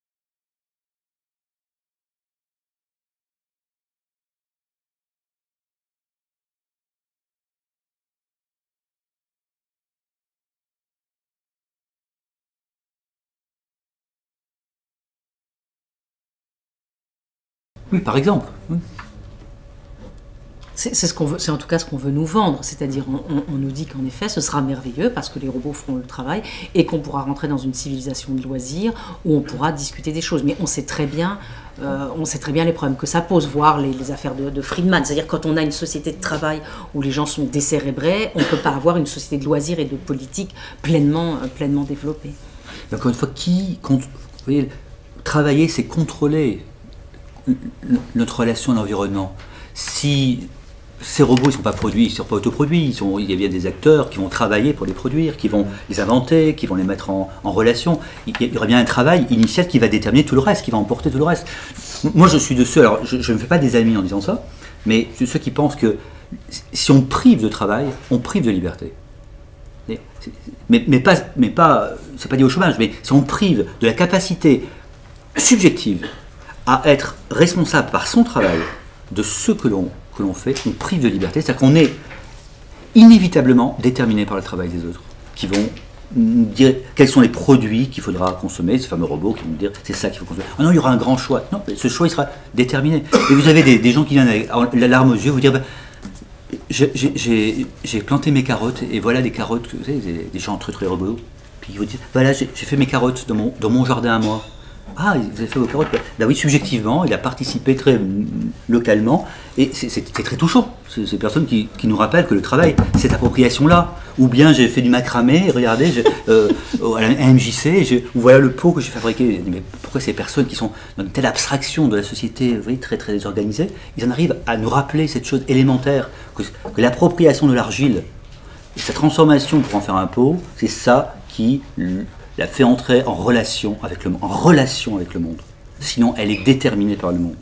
C: Oui, par exemple. Oui.
B: C'est ce qu'on veut, c'est en tout cas ce qu'on veut nous vendre, c'est-à-dire on, on, on nous dit qu'en effet ce sera merveilleux parce que les robots feront le travail et qu'on pourra rentrer dans une civilisation de loisirs où on pourra discuter des choses. Mais on sait très bien, euh, on sait très bien les problèmes que ça pose, voire les, les affaires de, de Friedman. C'est-à-dire quand on a une société de travail où les gens sont décérébrés, on ne peut pas avoir une société de loisirs et de politique pleinement, euh, pleinement développée.
C: Mais encore une fois, qui compte, vous voyez, travailler, c'est contrôler notre relation à l'environnement. Si ces robots ne sont pas produits, ils ne sont pas autoproduits, ils sont, il y a bien des acteurs qui vont travailler pour les produire, qui vont les inventer, qui vont les mettre en, en relation. Il y aurait bien un travail initial qui va déterminer tout le reste, qui va emporter tout le reste. Moi je suis de ceux, alors je ne me fais pas des amis en disant ça, mais de ceux qui pensent que si on prive de travail, on prive de liberté. Mais, mais pas, mais pas c'est pas dit au chômage, mais si on prive de la capacité subjective à être responsable par son travail de ce que l'on que l'on fait, on prive de liberté, c'est-à-dire qu'on est inévitablement déterminé par le travail des autres, qui vont nous dire quels sont les produits qu'il faudra consommer, ces fameux robots qui vont nous dire c'est ça qu'il faut consommer. Ah non, il y aura un grand choix. Non, ce choix il sera déterminé. Et vous avez des, des gens qui viennent avec la larme aux yeux vous dire ben, j'ai planté mes carottes et voilà des carottes, vous savez, des, des gens très très robots, puis ils vous disent voilà j'ai fait mes carottes dans mon, dans mon jardin à moi. Ah, vous avez fait vos carottes? Ben oui, subjectivement, il a participé très localement, et c'est très touchant. Ces personnes qui, qui nous rappellent que le travail, cette appropriation-là, ou bien j'ai fait du macramé, regardez, euh, à la M J C, je, ou voilà le pot que j'ai fabriqué. Mais pourquoi ces personnes qui sont dans une telle abstraction de la société, vous voyez, très très désorganisée, ils en arrivent à nous rappeler cette chose élémentaire, que, que l'appropriation de l'argile, sa transformation pour en faire un pot, c'est ça qui la fait entrer en relation avec le, en relation avec le monde. Sinon, elle est déterminée par le monde.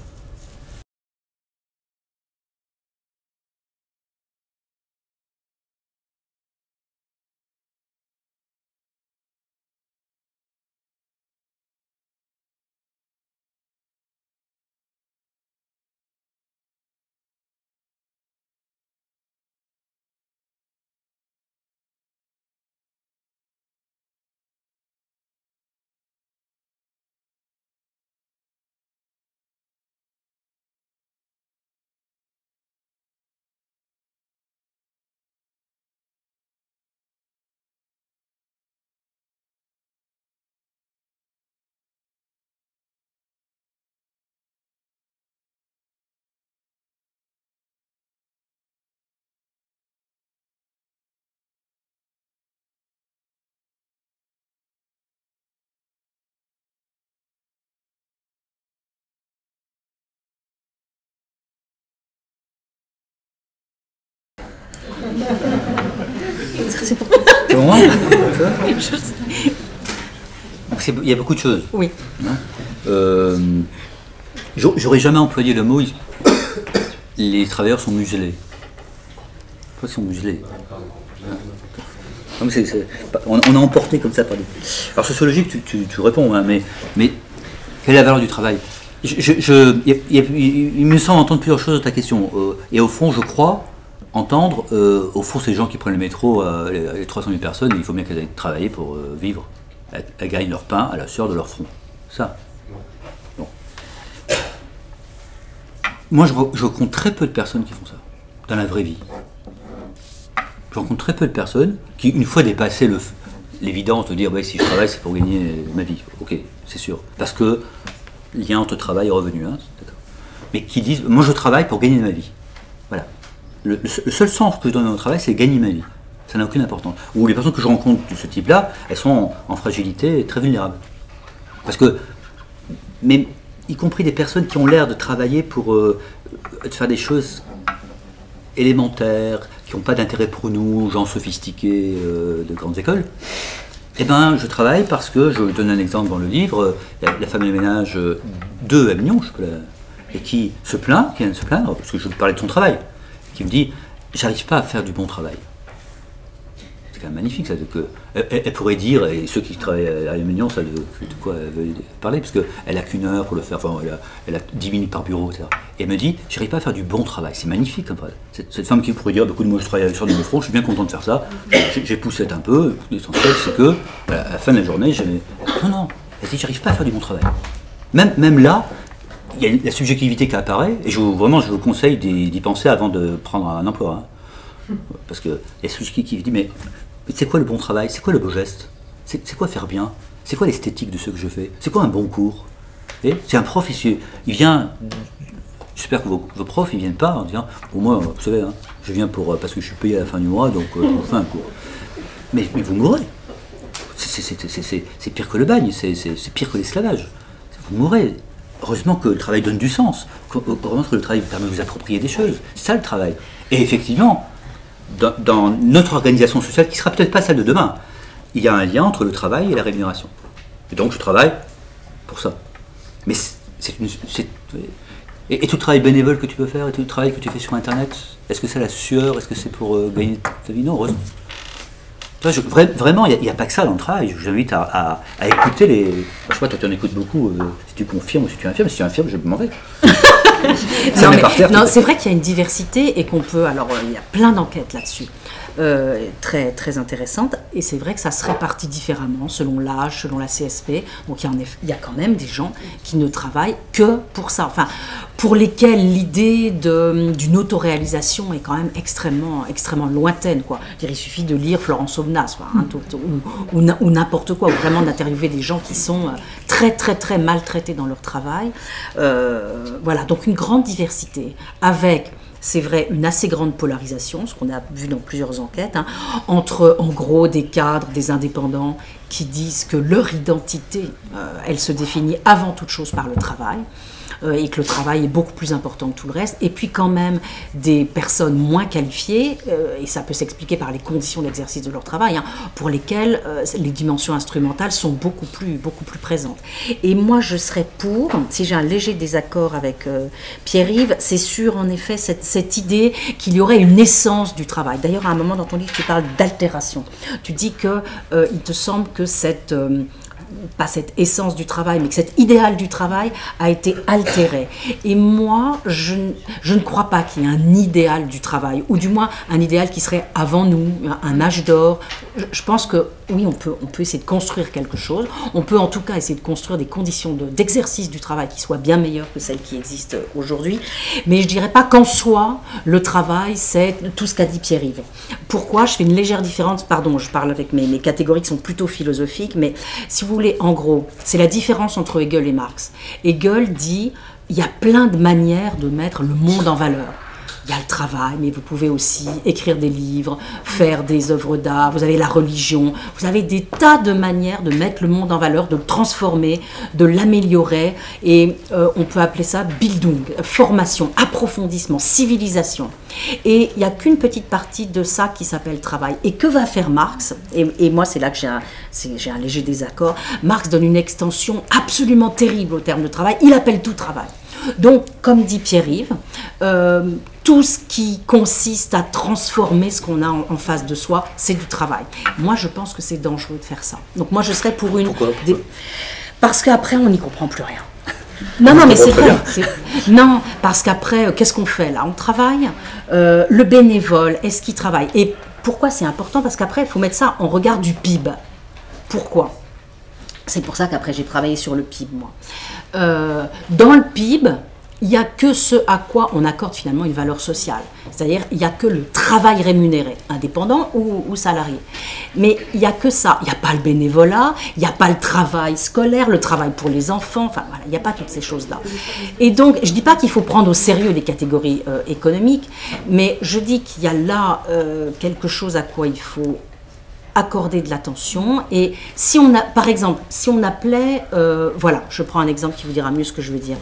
B: C'est pour...
C: C'est pour moi. Il y a beaucoup de choses.
B: Oui.
C: Hein euh, J'aurais jamais employé le mot les travailleurs sont muselés. Ils sont muselés. Non, c'est, c'est, on, on a emporté comme ça par des... Alors sociologique, tu, tu, tu réponds, hein, mais, mais quelle est la valeur du travail? je, je, je, y a, y a, Il me semble entendre plusieurs choses de ta question. Euh, et au fond, je crois entendre, euh, au fond, ces gens qui prennent le métro, euh, les, les trois cent mille personnes, il faut bien qu'elles aillent travailler pour euh, vivre. Elles, elles gagnent leur pain à la sueur de leur front. Ça. Bon. Moi, je, je rencontre très peu de personnes qui font ça, dans la vraie vie. Je rencontre très peu de personnes qui, une fois dépassé le, l'évidence de dire bah, si je travaille, c'est pour gagner ma vie. Ok, c'est sûr. Parce que lien entre travail et revenu. Hein, mais qui disent moi, je travaille pour gagner ma vie. Voilà. Le, le, le seul sens que je donne au travail, c'est gagner ma vie. Ça n'a aucune importance. Ou les personnes que je rencontre de ce type-là, elles sont en, en fragilité et très vulnérables. Parce que, mais, y compris des personnes qui ont l'air de travailler pour euh, de faire des choses élémentaires, qui n'ont pas d'intérêt pour nous, gens sophistiqués euh, de grandes écoles, eh ben, je travaille parce que, je donne un exemple dans le livre, la, la femme de ménage euh, de Avignon, je peux la, et qui se plaint, qui vient de se plaindre, parce que je parlais de son travail, qui me dit, j'arrive pas à faire du bon travail. C'est quand même magnifique, ça, que, elle, elle pourrait dire, et ceux qui travaillent à Avignon, ça de, de quoi elle veut parler, parce qu'elle n'a qu'une heure pour le faire, enfin, elle a, elle a dix minutes par bureau, et cetera. Et elle me dit, j'arrive pas à faire du bon travail, c'est magnifique comme ça. Cette, cette femme qui pourrait dire, beaucoup de moi je travaille sur du front, je suis bien content de faire ça, j'ai, j'ai poussé un peu, l'essentiel c'est que, à la fin de la journée, j'ai... Non, non, elle dit, j'arrive pas à faire du bon travail. Même, même là, il y a la subjectivité qui apparaît, et je, vraiment je vous conseille d'y, d'y penser avant de prendre un emploi. Hein. Parce que il y a celui qui dit, mais, mais c'est quoi le bon travail? C'est quoi le beau geste? C'est, c'est quoi faire bien? C'est quoi l'esthétique de ce que je fais? C'est quoi un bon cours? Et c'est un prof, il, il vient... J'espère que vos, vos profs ils viennent pas en disant pour moi, vous savez, hein, je viens pour parce que je suis payé à la fin du mois, donc euh, je vous fais un cours. Mais, mais vous mourrez. C'est, c'est, c'est, c'est, c'est pire que le bagne, c'est, c'est, c'est pire que l'esclavage. Vous mourrez. Heureusement que le travail donne du sens. Heureusement que le travail permet de vous approprier des choses. C'est ça le travail. Et effectivement, dans, dans notre organisation sociale, qui sera peut-être pas celle de demain, il y a un lien entre le travail et la rémunération. Et donc je travaille pour ça. Mais c'est, c'est une. C'est, Et, et tout le travail bénévole que tu peux faire, et tout le travail que tu fais sur Internet, est-ce que c'est la sueur, est-ce que c'est pour euh, gagner ta vie? Non, heureusement. Je, vra- vraiment, il n'y a, a pas que ça dans le travail. Je vous invite à, à, à écouter les... Je sais pas, toi tu en écoutes beaucoup, euh, si tu confirmes ou si tu infirmes. Si tu infirmes, je m'en vais.
B: non, mais, par terre, non, c'est vrai qu'il y a une diversité et qu'on peut... Alors, euh, il y a plein d'enquêtes là-dessus. Euh, très, très intéressante, et c'est vrai que ça se répartit différemment selon l'âge, selon la C S P. Donc il y, a en effet, il y a quand même des gens qui ne travaillent que pour ça, enfin pour lesquels l'idée de, d'une autoréalisation est quand même extrêmement, extrêmement lointaine, quoi. Il suffit de lire Florence Aubenas, quoi, hein, tout, ou, ou, ou n'importe quoi, ou vraiment d'interviewer des gens qui sont très très très maltraités dans leur travail. Euh, voilà, donc une grande diversité avec... C'est vrai, une assez grande polarisation, ce qu'on a vu dans plusieurs enquêtes, hein, entre en gros des cadres, des indépendants qui disent que leur identité, euh, elle se définit avant toute chose par le travail, euh, et que le travail est beaucoup plus important que tout le reste, et puis quand même des personnes moins qualifiées, euh, et ça peut s'expliquer par les conditions d'exercice de leur travail, hein, pour lesquelles euh, les dimensions instrumentales sont beaucoup plus, beaucoup plus présentes. Et moi je serais pour, si j'ai un léger désaccord avec euh, Pierre-Yves, c'est sur en effet cette, cette idée qu'il y aurait une essence du travail. D'ailleurs à un moment dans ton livre tu parles d'altération. Tu dis que euh, il te semble que cette... Euh, pas cette essence du travail, mais que cet idéal du travail a été altéré. Et moi, je, je ne crois pas qu'il y ait un idéal du travail, ou du moins un idéal qui serait avant nous, un âge d'or. Je, je pense que oui, on peut, on peut essayer de construire quelque chose, on peut en tout cas essayer de construire des conditions de, d'exercice du travail qui soient bien meilleures que celles qui existent aujourd'hui, mais je ne dirais pas qu'en soi, le travail, c'est tout ce qu'a dit Pierre-Yves. Pourquoi? Je fais une légère différence, pardon, je parle avec mes, mes catégories qui sont plutôt philosophiques, mais si vous voulez, en gros, c'est la différence entre Hegel et Marx. Hegel dit, il y a plein de manières de mettre le monde en valeur. il y a le travail, mais vous pouvez aussi écrire des livres, faire des œuvres d'art, vous avez la religion, vous avez des tas de manières de mettre le monde en valeur, de le transformer, de l'améliorer, et euh, on peut appeler ça Bildung, formation, approfondissement, civilisation. Et il n'y a qu'une petite partie de ça qui s'appelle travail. Et que va faire Marx? Et, et moi, c'est là que j'ai un, j'ai un léger désaccord. Marx donne une extension absolument terrible au terme de travail. Il appelle tout travail. Donc, comme dit Pierre-Yves, euh, tout ce qui consiste à transformer ce qu'on a en, en face de soi, c'est du travail. Moi, je pense que c'est dangereux de faire ça. Donc, moi, je serais pour une...
C: Pourquoi ?
B: Des... Parce qu'après, on n'y comprend plus rien. Non, non, mais c'est vrai. Non, parce qu'après, euh, qu'est-ce qu'on fait là? On travaille. Euh, le bénévole, est-ce qu'il travaille? Et pourquoi c'est important? Parce qu'après, il faut mettre ça en regard du P I B. Pourquoi? C'est pour ça qu'après, j'ai travaillé sur le P I B, moi. Euh, dans le P I B, il n'y a que ce à quoi on accorde finalement une valeur sociale. C'est-à-dire, il n'y a que le travail rémunéré, indépendant ou, ou salarié. Mais il n'y a que ça. Il n'y a pas le bénévolat, il n'y a pas le travail scolaire, le travail pour les enfants, enfin voilà, il n'y a pas toutes ces choses-là. Et donc, je ne dis pas qu'il faut prendre au sérieux les catégories euh, économiques, mais je dis qu'il y a là euh, quelque chose à quoi il faut accorder de l'attention. Et si on a, par exemple, si on appelait, euh, voilà, je prends un exemple qui vous dira mieux ce que je veux dire.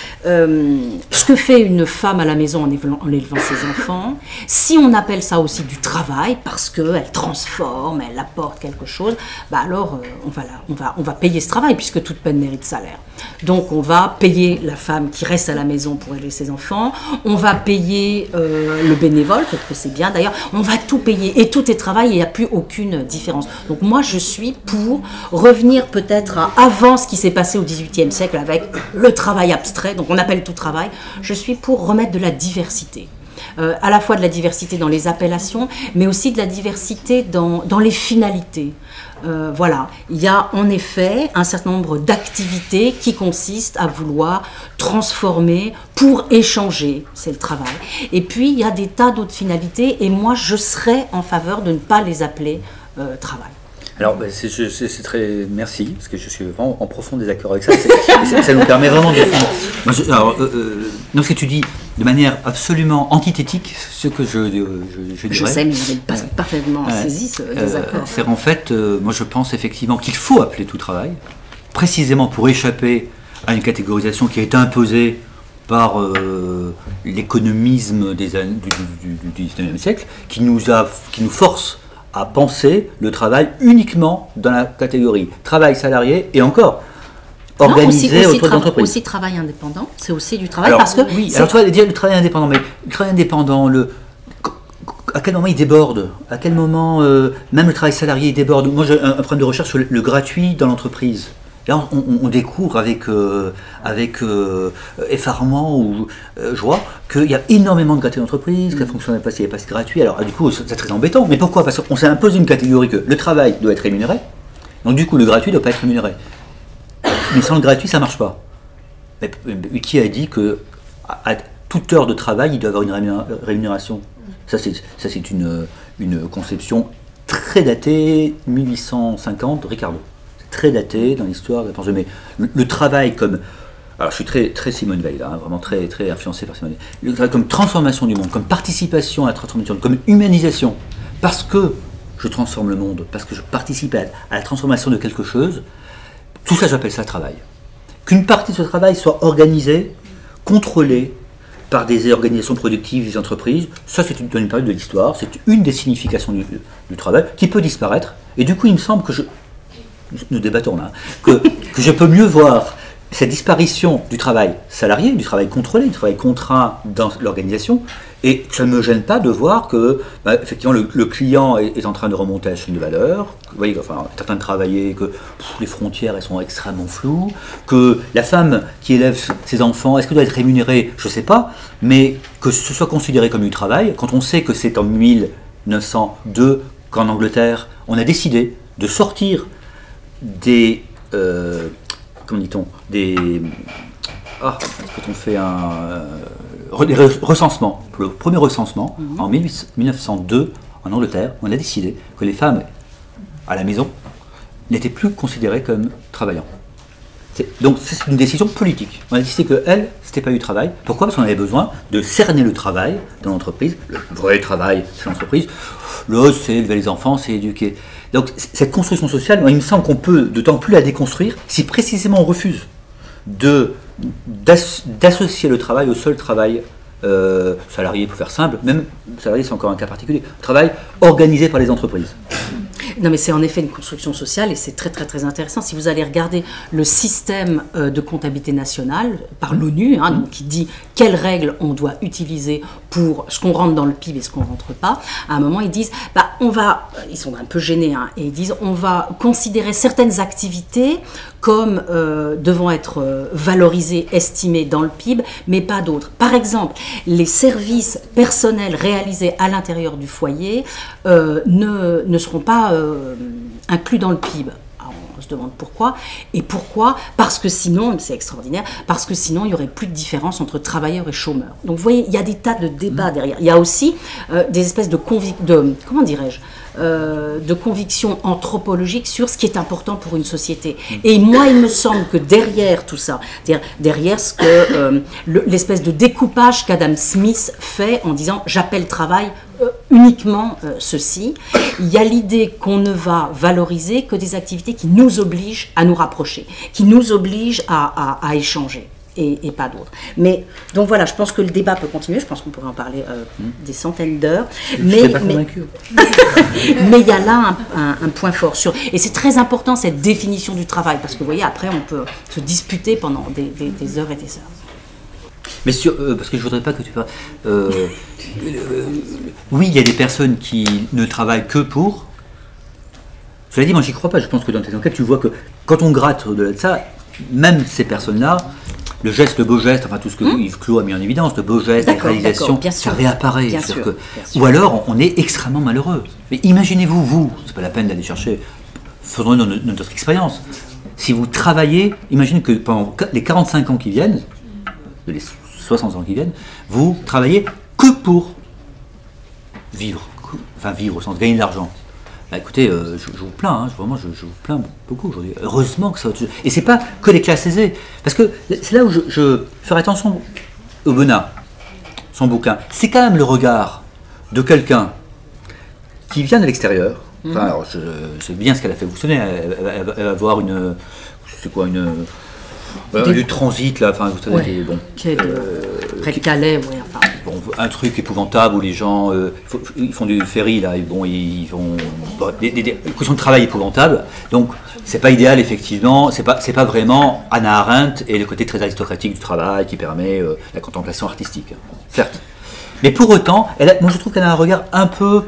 B: Euh, ce que fait une femme à la maison en élevant, en élevant ses enfants, si on appelle ça aussi du travail, parce qu'elle transforme, elle apporte quelque chose, bah alors euh, on, va la, on, va, on va payer ce travail, puisque toute peine mérite salaire. Donc on va payer la femme qui reste à la maison pour élever ses enfants, on va payer euh, le bénévole, peut-être que c'est bien d'ailleurs, on va tout payer, et tout est travail, et il n'y a plus aucune différence. Donc moi je suis pour revenir peut-être à avant ce qui s'est passé au dix-huitième siècle avec le travail abstrait, donc on appelle tout travail. Je suis pour remettre de la diversité. Euh, à la fois de la diversité dans les appellations, mais aussi de la diversité dans, dans les finalités. Euh, voilà, il y a en effet un certain nombre d'activités qui consistent à vouloir transformer pour échanger, c'est le travail. Et puis il y a des tas d'autres finalités, et moi je serais en faveur de ne pas les appeler euh, travail.
C: Alors, ben, c'est, je, c'est, c'est très... Merci, parce que je suis vraiment en profond désaccord avec ça. C'est, c'est, ça nous permet vraiment de... Moi, je, alors, euh, euh, non, ce que tu dis de manière absolument antithétique, ce que je, je, je dirais...
B: Je sais, mais vous n'avez pas parfaitement
C: ouais.
B: saisi ce
C: euh,
B: désaccord.
C: C'est en fait, euh, moi je pense effectivement qu'il faut appeler tout travail, précisément pour échapper à une catégorisation qui a été imposée par euh, l'économisme des, du, du, du, du dix-neuvième siècle, qui nous, a, qui nous force à penser le travail uniquement dans la catégorie travail salarié, et encore organisé
B: non, aussi, aussi
C: autour d'entreprises.
B: Aussi travail indépendant, c'est aussi du travail,
C: alors,
B: parce que...
C: Oui, alors tu vas dire le travail indépendant, mais le travail indépendant, le, à quel moment il déborde? À quel moment euh, même le travail salarié il déborde? Moi j'ai un, un problème de recherche sur le, le gratuit dans l'entreprise. Là, on, on, on découvre avec, euh, avec euh, effarement ou euh, joie qu'il y a énormément de gratuits d'entreprise, que la fonction n'est pas, si elle est pas gratuite. Alors, du coup, c'est très embêtant. Mais pourquoi? Parce qu'on s'est imposé une catégorie que le travail doit être rémunéré. Donc, du coup, le gratuit ne doit pas être rémunéré. Mais sans le gratuit, ça ne marche pas. Mais, mais qui a dit que à, à toute heure de travail, il doit avoir une rémunération? Ça, c'est, ça, c'est une, une conception très datée, mille huit cent cinquante, Ricardo. Très daté dans l'histoire de la pensée. Mais le, le travail comme... Alors je suis très, très Simone Veil, là, hein, vraiment très, très influencé par Simone Veil. Le travail comme transformation du monde, comme participation à la transformation, comme humanisation. Parce que je transforme le monde, parce que je participe à, à la transformation de quelque chose, tout ça j'appelle ça travail. Qu'une partie de ce travail soit organisée, contrôlée par des organisations productives, des entreprises, ça c'est une, une période de l'histoire, c'est une des significations du, du travail qui peut disparaître. Et du coup il me semble que je... Nous débattons là, que, que je peux mieux voir cette disparition du travail salarié, du travail contrôlé, du travail contraint dans l'organisation, et que ça ne me gêne pas de voir que, bah, effectivement, le, le client est, est en train de remonter à la chaîne de valeur, vous voyez, enfin, est en train de travailler, que pff, les frontières elles sont extrêmement floues, que la femme qui élève ses enfants, est-ce qu'elle doit être rémunérée? Je ne sais pas, mais que ce soit considéré comme du travail, quand on sait que c'est en mille neuf cent deux qu'en Angleterre, on a décidé de sortir des, euh, comment dit-on, des, ah, quand on fait un, euh, des recensements, le premier recensement, mm-hmm. en mille neuf cent deux, en Angleterre, on a décidé que les femmes à la maison n'étaient plus considérées comme travaillant. Donc c'est une décision politique. On a décidé que elle, c'était pas du travail. Pourquoi? Parce qu'on avait besoin de cerner le travail dans l'entreprise. Le vrai travail, c'est l'entreprise. L'autre, c'est élever les enfants, c'est éduquer. Donc cette construction sociale, moi, il me semble qu'on peut d'autant plus la déconstruire si précisément on refuse de d'associer le travail au seul travail euh, salarié, pour faire simple. Même salarié, c'est encore un cas particulier. Travail organisé par les entreprises.
B: Non, mais c'est en effet une construction sociale et c'est très très très intéressant. Si vous allez regarder le système euh, de comptabilité nationale par l'ONU, hein, donc qui dit quelles règles on doit utiliser pour ce qu'on rentre dans le P I B et ce qu'on rentre pas, à un moment ils disent, bah, on va, ils sont un peu gênés, hein, et ils disent on va considérer certaines activités comme euh, devant être euh, valorisées, estimées dans le P I B, mais pas d'autres. Par exemple, les services personnels réalisés à l'intérieur du foyer euh, ne, ne seront pas euh, inclus dans le P I B. Alors, on se demande pourquoi. Et pourquoi? Parce que sinon, c'est extraordinaire, parce que sinon il n'y aurait plus de différence entre travailleurs et chômeurs. Donc vous voyez, il y a des tas de débats derrière. Il y a aussi euh, des espèces de, convic de comment dirais-je, Euh, de conviction anthropologique sur ce qui est important pour une société. Et moi, il me semble que derrière tout ça, derrière ce que euh, l'espèce de découpage qu'Adam Smith fait en disant « j'appelle travail euh, uniquement euh, ceci », il y a l'idée qu'on ne va valoriser que des activités qui nous obligent à nous rapprocher, qui nous obligent à, à, à échanger. Et, et pas d'autres. Mais donc voilà, je pense que le débat peut continuer. Je pense qu'on pourrait en parler euh, des centaines d'heures. Mais
C: pas
B: mais mais il y a là un, un, un point fort sur. Et c'est très important cette définition du travail parce que vous voyez, après on peut se disputer pendant des, des, des heures et des heures.
C: Mais sur, euh, parce que je voudrais pas que tu parles. Euh, euh, oui, il y a des personnes qui ne travaillent que pour. Cela dit, moi j'y crois pas. Je pense que dans tes enquêtes, tu vois que quand on gratte au-delà de ça, même ces personnes-là. Le geste, le beau geste, enfin tout ce que mmh. Yves Clos a mis en évidence, le beau geste, la réalisation, ça réapparaît.
B: Bien sûr,
C: que,
B: bien sûr.
C: Ou alors, on est extrêmement malheureux. Mais imaginez-vous, vous, c'est pas la peine d'aller chercher, faisons notre, notre expérience. Si vous travaillez, imaginez que pendant les quarante-cinq ans qui viennent, les soixante ans qui viennent, vous travaillez que pour vivre, enfin vivre au sens de gagner de l'argent. Bah écoutez, euh, je, je vous plains, hein, vraiment, je, je vous plains beaucoup aujourd'hui. Heureusement que ça. Et c'est pas que les classes aisées, parce que c'est là où je, je ferai attention au Bonnat, son bouquin. C'est quand même le regard de quelqu'un qui vient de l'extérieur. Enfin, alors, je, je sais bien ce qu'elle a fait. Vous vous souvenez, elle, elle, elle, elle va voir une, c'est quoi une, voilà, du transit là. Enfin, vous savez,
B: ouais.
C: des, bon,
B: Quel, euh, près de Calais, ouais, enfin.
C: Bon, un truc épouvantable où les gens euh, ils font du ferry là, et bon, ils font bon, des, des, des questions de travail épouvantables. Donc c'est pas idéal effectivement, c'est pas c'est pas vraiment Hannah Arendt et le côté très aristocratique du travail qui permet euh, la contemplation artistique, certes. Mais pour autant, elle a, moi je trouve qu'elle a un regard un peu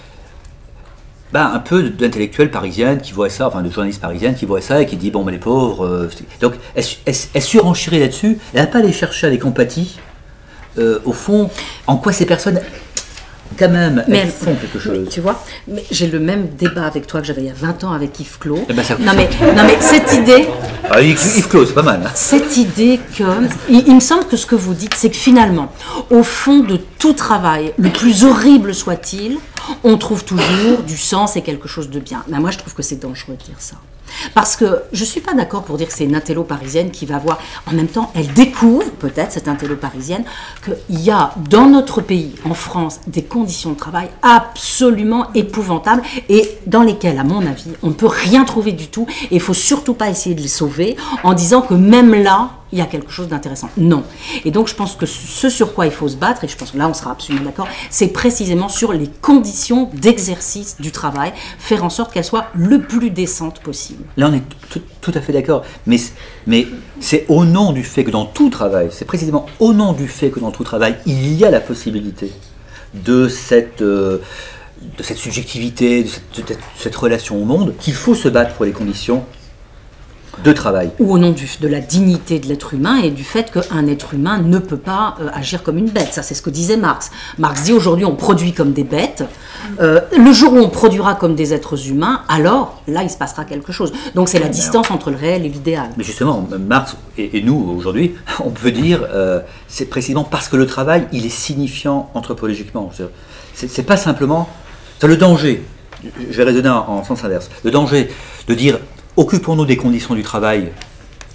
C: ben, un peu d'intellectuelle parisienne qui voit ça, enfin de journaliste parisienne qui voit ça et qui dit bon ben les pauvres. Euh, donc elle, elle, elle surenchérit là-dessus. Elle n'a pas allé chercher avec empathie. Euh, au fond, en quoi ces personnes, quand même,
B: mais,
C: elles font quelque chose.
B: Mais, tu vois, mais j'ai le même débat avec toi que j'avais il y a vingt ans avec Yves Clos.
C: Eh ben ça,
B: non, mais, non mais cette idée...
C: Ah, Yves Clos, c'est pas mal. Hein.
B: Cette idée que... Il, il me semble que ce que vous dites, c'est que finalement, au fond de tout travail, le plus horrible soit-il, on trouve toujours du sens et quelque chose de bien. Mais moi, je trouve que c'est dangereux de dire ça. Parce que je ne suis pas d'accord pour dire que c'est une intello parisienne qui va voir, en même temps, elle découvre, peut-être, cette intello parisienne, qu'il y a dans notre pays, en France, des conditions de travail absolument épouvantables et dans lesquelles, à mon avis, on ne peut rien trouver du tout et il ne faut surtout pas essayer de les sauver en disant que même là, il y a quelque chose d'intéressant. Non. Et donc, je pense que ce sur quoi il faut se battre, et je pense que là, on sera absolument d'accord, c'est précisément sur les conditions d'exercice du travail, faire en sorte qu'elles soient le plus décentes possible.
C: Là, on est tout, tout à fait d'accord. Mais, mais c'est au nom du fait que dans tout travail, c'est précisément au nom du fait que dans tout travail, il y a la possibilité de cette, euh, de cette subjectivité, de cette, de cette relation au monde, qu'il faut se battre pour les conditions de travail.
B: Ou au nom du, de la dignité de l'être humain et du fait qu'un être humain ne peut pas euh, agir comme une bête. Ça, c'est ce que disait Marx. Marx dit aujourd'hui on produit comme des bêtes. Euh, le jour où on produira comme des êtres humains, alors là, il se passera quelque chose. Donc c'est la distance entre le réel et l'idéal. Mais
C: justement, Marx et, et nous, aujourd'hui, on peut dire euh, c'est précisément parce que le travail, il est signifiant anthropologiquement. C'est pas simplement... C'est le danger. Je vais raisonner en, en sens inverse. Le danger de dire... Occupons-nous des conditions du travail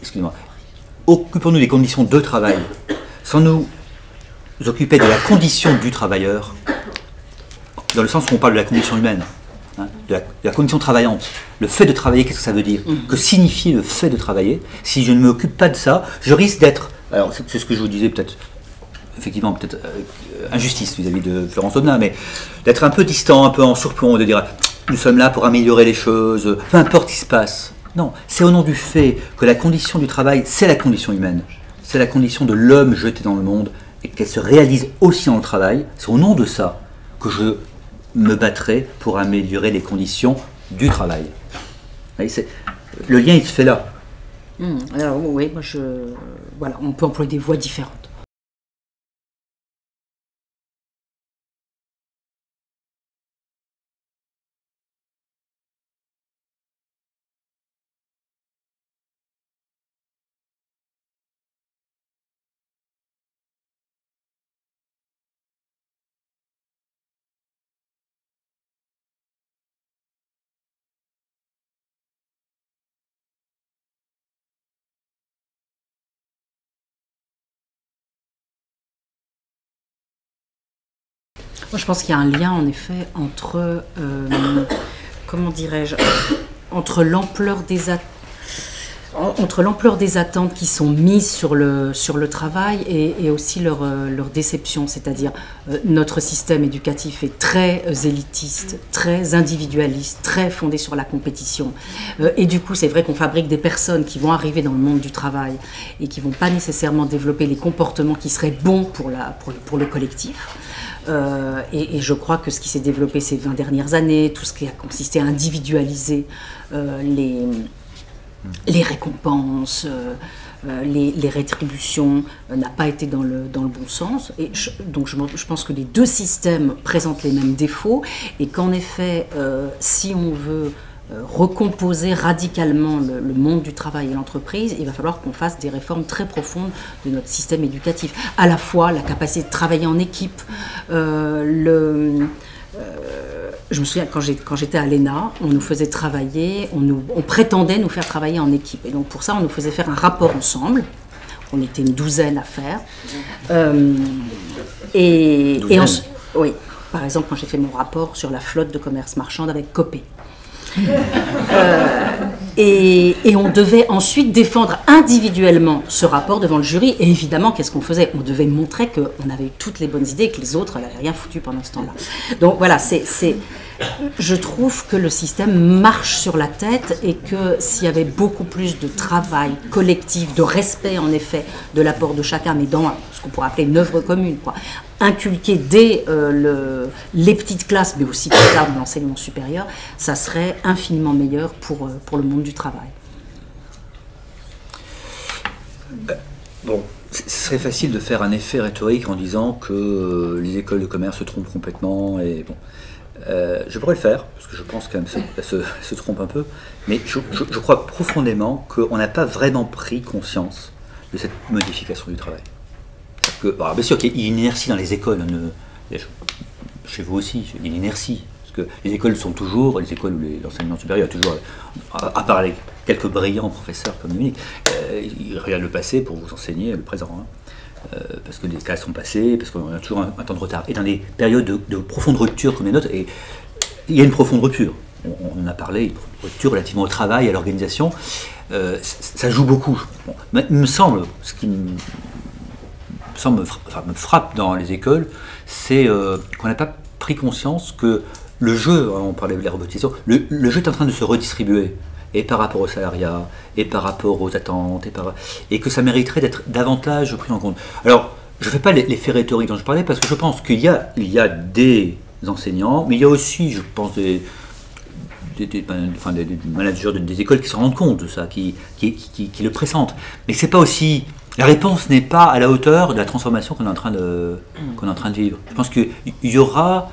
C: excusez-moi, occupons-nous des conditions de travail, sans nous occuper de la condition du travailleur, dans le sens où on parle de la condition humaine, hein, de, la, de la condition travaillante. Le fait de travailler, qu'est-ce que ça veut dire? Mmh. Que signifie le fait de travailler? Si je ne m'occupe pas de ça, je risque d'être, alors c'est ce que je vous disais peut-être, effectivement peut-être euh, injustice vis-à-vis de Florence Aubenas, mais d'être un peu distant, un peu en surplomb, de dire nous sommes là pour améliorer les choses, peu importe ce qui se passe. Non, c'est au nom du fait que la condition du travail, c'est la condition humaine, c'est la condition de l'homme jeté dans le monde, et qu'elle se réalise aussi dans le travail. C'est au nom de ça que je me battrai pour améliorer les conditions du travail. Voyez, le lien, il se fait là.
B: Mmh, alors, oui, moi je, voilà, on peut employer des voies différentes. Moi, je pense qu'il y a un lien, en effet, entre, euh, comment dirais-je, entre l'ampleur des attentes, entre l'ampleur des attentes qui sont mises sur le, sur le travail et, et aussi leur, leur déception. C'est-à-dire, euh, notre système éducatif est très euh, élitiste, très individualiste, très fondé sur la compétition. Euh, et du coup, c'est vrai qu'on fabrique des personnes qui vont arriver dans le monde du travail et qui ne vont pas nécessairement développer les comportements qui seraient bons pour, la, pour, le, pour le collectif. Euh, et, et je crois que ce qui s'est développé ces vingt dernières années, tout ce qui a consisté à individualiser euh, les, les récompenses, euh, les, les rétributions, euh, n'a pas été dans le, dans le bon sens. Et je, donc je, je pense que les deux systèmes présentent les mêmes défauts et qu'en effet, euh, si on veut Euh, recomposer radicalement le, le monde du travail et l'entreprise, il va falloir qu'on fasse des réformes très profondes de notre système éducatif. À la fois la capacité de travailler en équipe, euh, le, euh, je me souviens quand j'étais à l'E N A, on nous faisait travailler, on, nous, on prétendait nous faire travailler en équipe. Et donc pour ça, on nous faisait faire un rapport ensemble. On était une douzaine à faire. Euh, et, et en, oui, par exemple, quand j'ai fait mon rapport sur la flotte de commerce marchand avec Copé. Euh, et, et on devait ensuite défendre individuellement ce rapport devant le jury. Et évidemment, qu'est-ce qu'on faisait? On devait montrer qu'on avait eu toutes les bonnes idées et que les autres n'avaient rien foutu pendant ce temps-là. Donc voilà, c'est, c'est, je trouve que le système marche sur la tête et que s'il y avait beaucoup plus de travail collectif, de respect en effet de l'apport de chacun, mais dans ce qu'on pourrait appeler une œuvre commune, quoi, inculquer dès euh, le, les petites classes, mais aussi plus tard dans l'enseignement supérieur, ça serait infiniment meilleur pour, pour le monde du travail.
C: Bon, ce serait facile de faire un effet rhétorique en disant que les écoles de commerce se trompent complètement. Et bon, euh, je pourrais le faire, parce que je pense qu'elles se, se, se trompent un peu, mais je, je, je crois profondément qu'on n'a pas vraiment pris conscience de cette modification du travail. Que, alors bien sûr qu'il y a une inertie dans les écoles, ne, chez vous aussi, il y a une inertie, parce que les écoles sont toujours, les écoles où l'enseignement supérieur, toujours, à, à part les quelques brillants professeurs comme Dominique, euh, ils regardent le passé pour vous enseigner le présent, hein, euh, parce que les classes sont passées, parce qu'on a toujours un, un temps de retard. Et dans des périodes de, de profonde rupture comme les nôtres, et il y a une profonde rupture, on, on en a parlé, une rupture relativement au travail, à l'organisation, euh, ça joue beaucoup. Bon, il me semble, ce qui me Ça me, enfin, me frappe dans les écoles, c'est euh, qu'on n'a pas pris conscience que le jeu, on parlait de la robotisation, le, le jeu est en train de se redistribuer, et par rapport au salariat, et par rapport aux attentes, et, par, et que ça mériterait d'être davantage pris en compte. Alors, je ne fais pas l'effet rhétorique dont je parlais, parce que je pense qu'il y a, il y a des enseignants, mais il y a aussi, je pense, des, des, des, enfin, des, des managers de, des écoles qui se rendent compte de ça, qui, qui, qui, qui le pressentent. Mais c'est pas aussi... La réponse n'est pas à la hauteur de la transformation qu'on est en train de, qu'on est en train de vivre. Je pense qu'il y aura,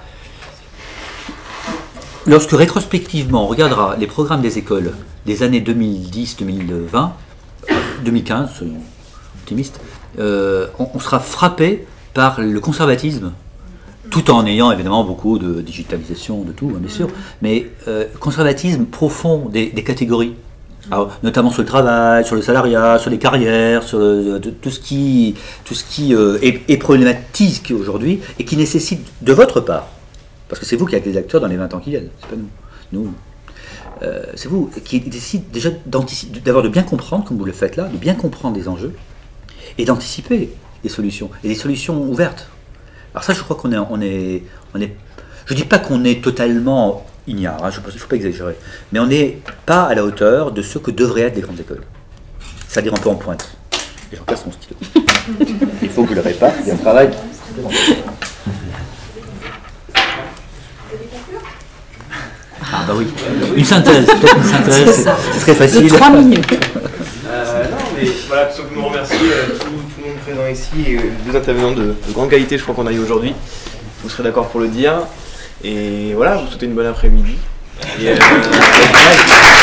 C: lorsque rétrospectivement on regardera les programmes des écoles des années deux mille dix, deux mille vingt, deux mille quinze, soyons optimistes, euh, on, on sera frappé par le conservatisme, tout en ayant évidemment beaucoup de digitalisation, de tout, hein, bien sûr, mais euh, conservatisme profond des, des catégories. Alors, notamment sur le travail, sur le salariat, sur les carrières, sur le, de, tout ce qui, tout ce qui euh, est, est problématique aujourd'hui et qui nécessite de votre part, parce que c'est vous qui êtes les acteurs dans les vingt ans qui viennent, c'est pas nous. Nous, euh, c'est vous qui décide déjà d'avoir de bien comprendre, comme vous le faites là, de bien comprendre les enjeux et d'anticiper les solutions et des solutions ouvertes. Alors ça, je crois qu'on est, on est, on est, je dis pas qu'on est totalement ignare, hein, il ne faut pas exagérer, mais on n'est pas à la hauteur de ce que devraient être les grandes écoles. C'est-à-dire un peu en pointe. Et j'en casse mon stylo. Il faut que je le répare, il y a un travail. Ah bah oui, une synthèse, peut-être une synthèse, ce serait facile.
B: De trois minutes.
A: Euh, non, mais voilà, tout simplement remercier euh, tout, tout le monde présent ici et euh, deux intervenants de, de grande qualité, je crois qu'on a eu aujourd'hui. Vous serez d'accord pour le dire. Et voilà, vous souhaitez une bonne après-midi. Et, euh,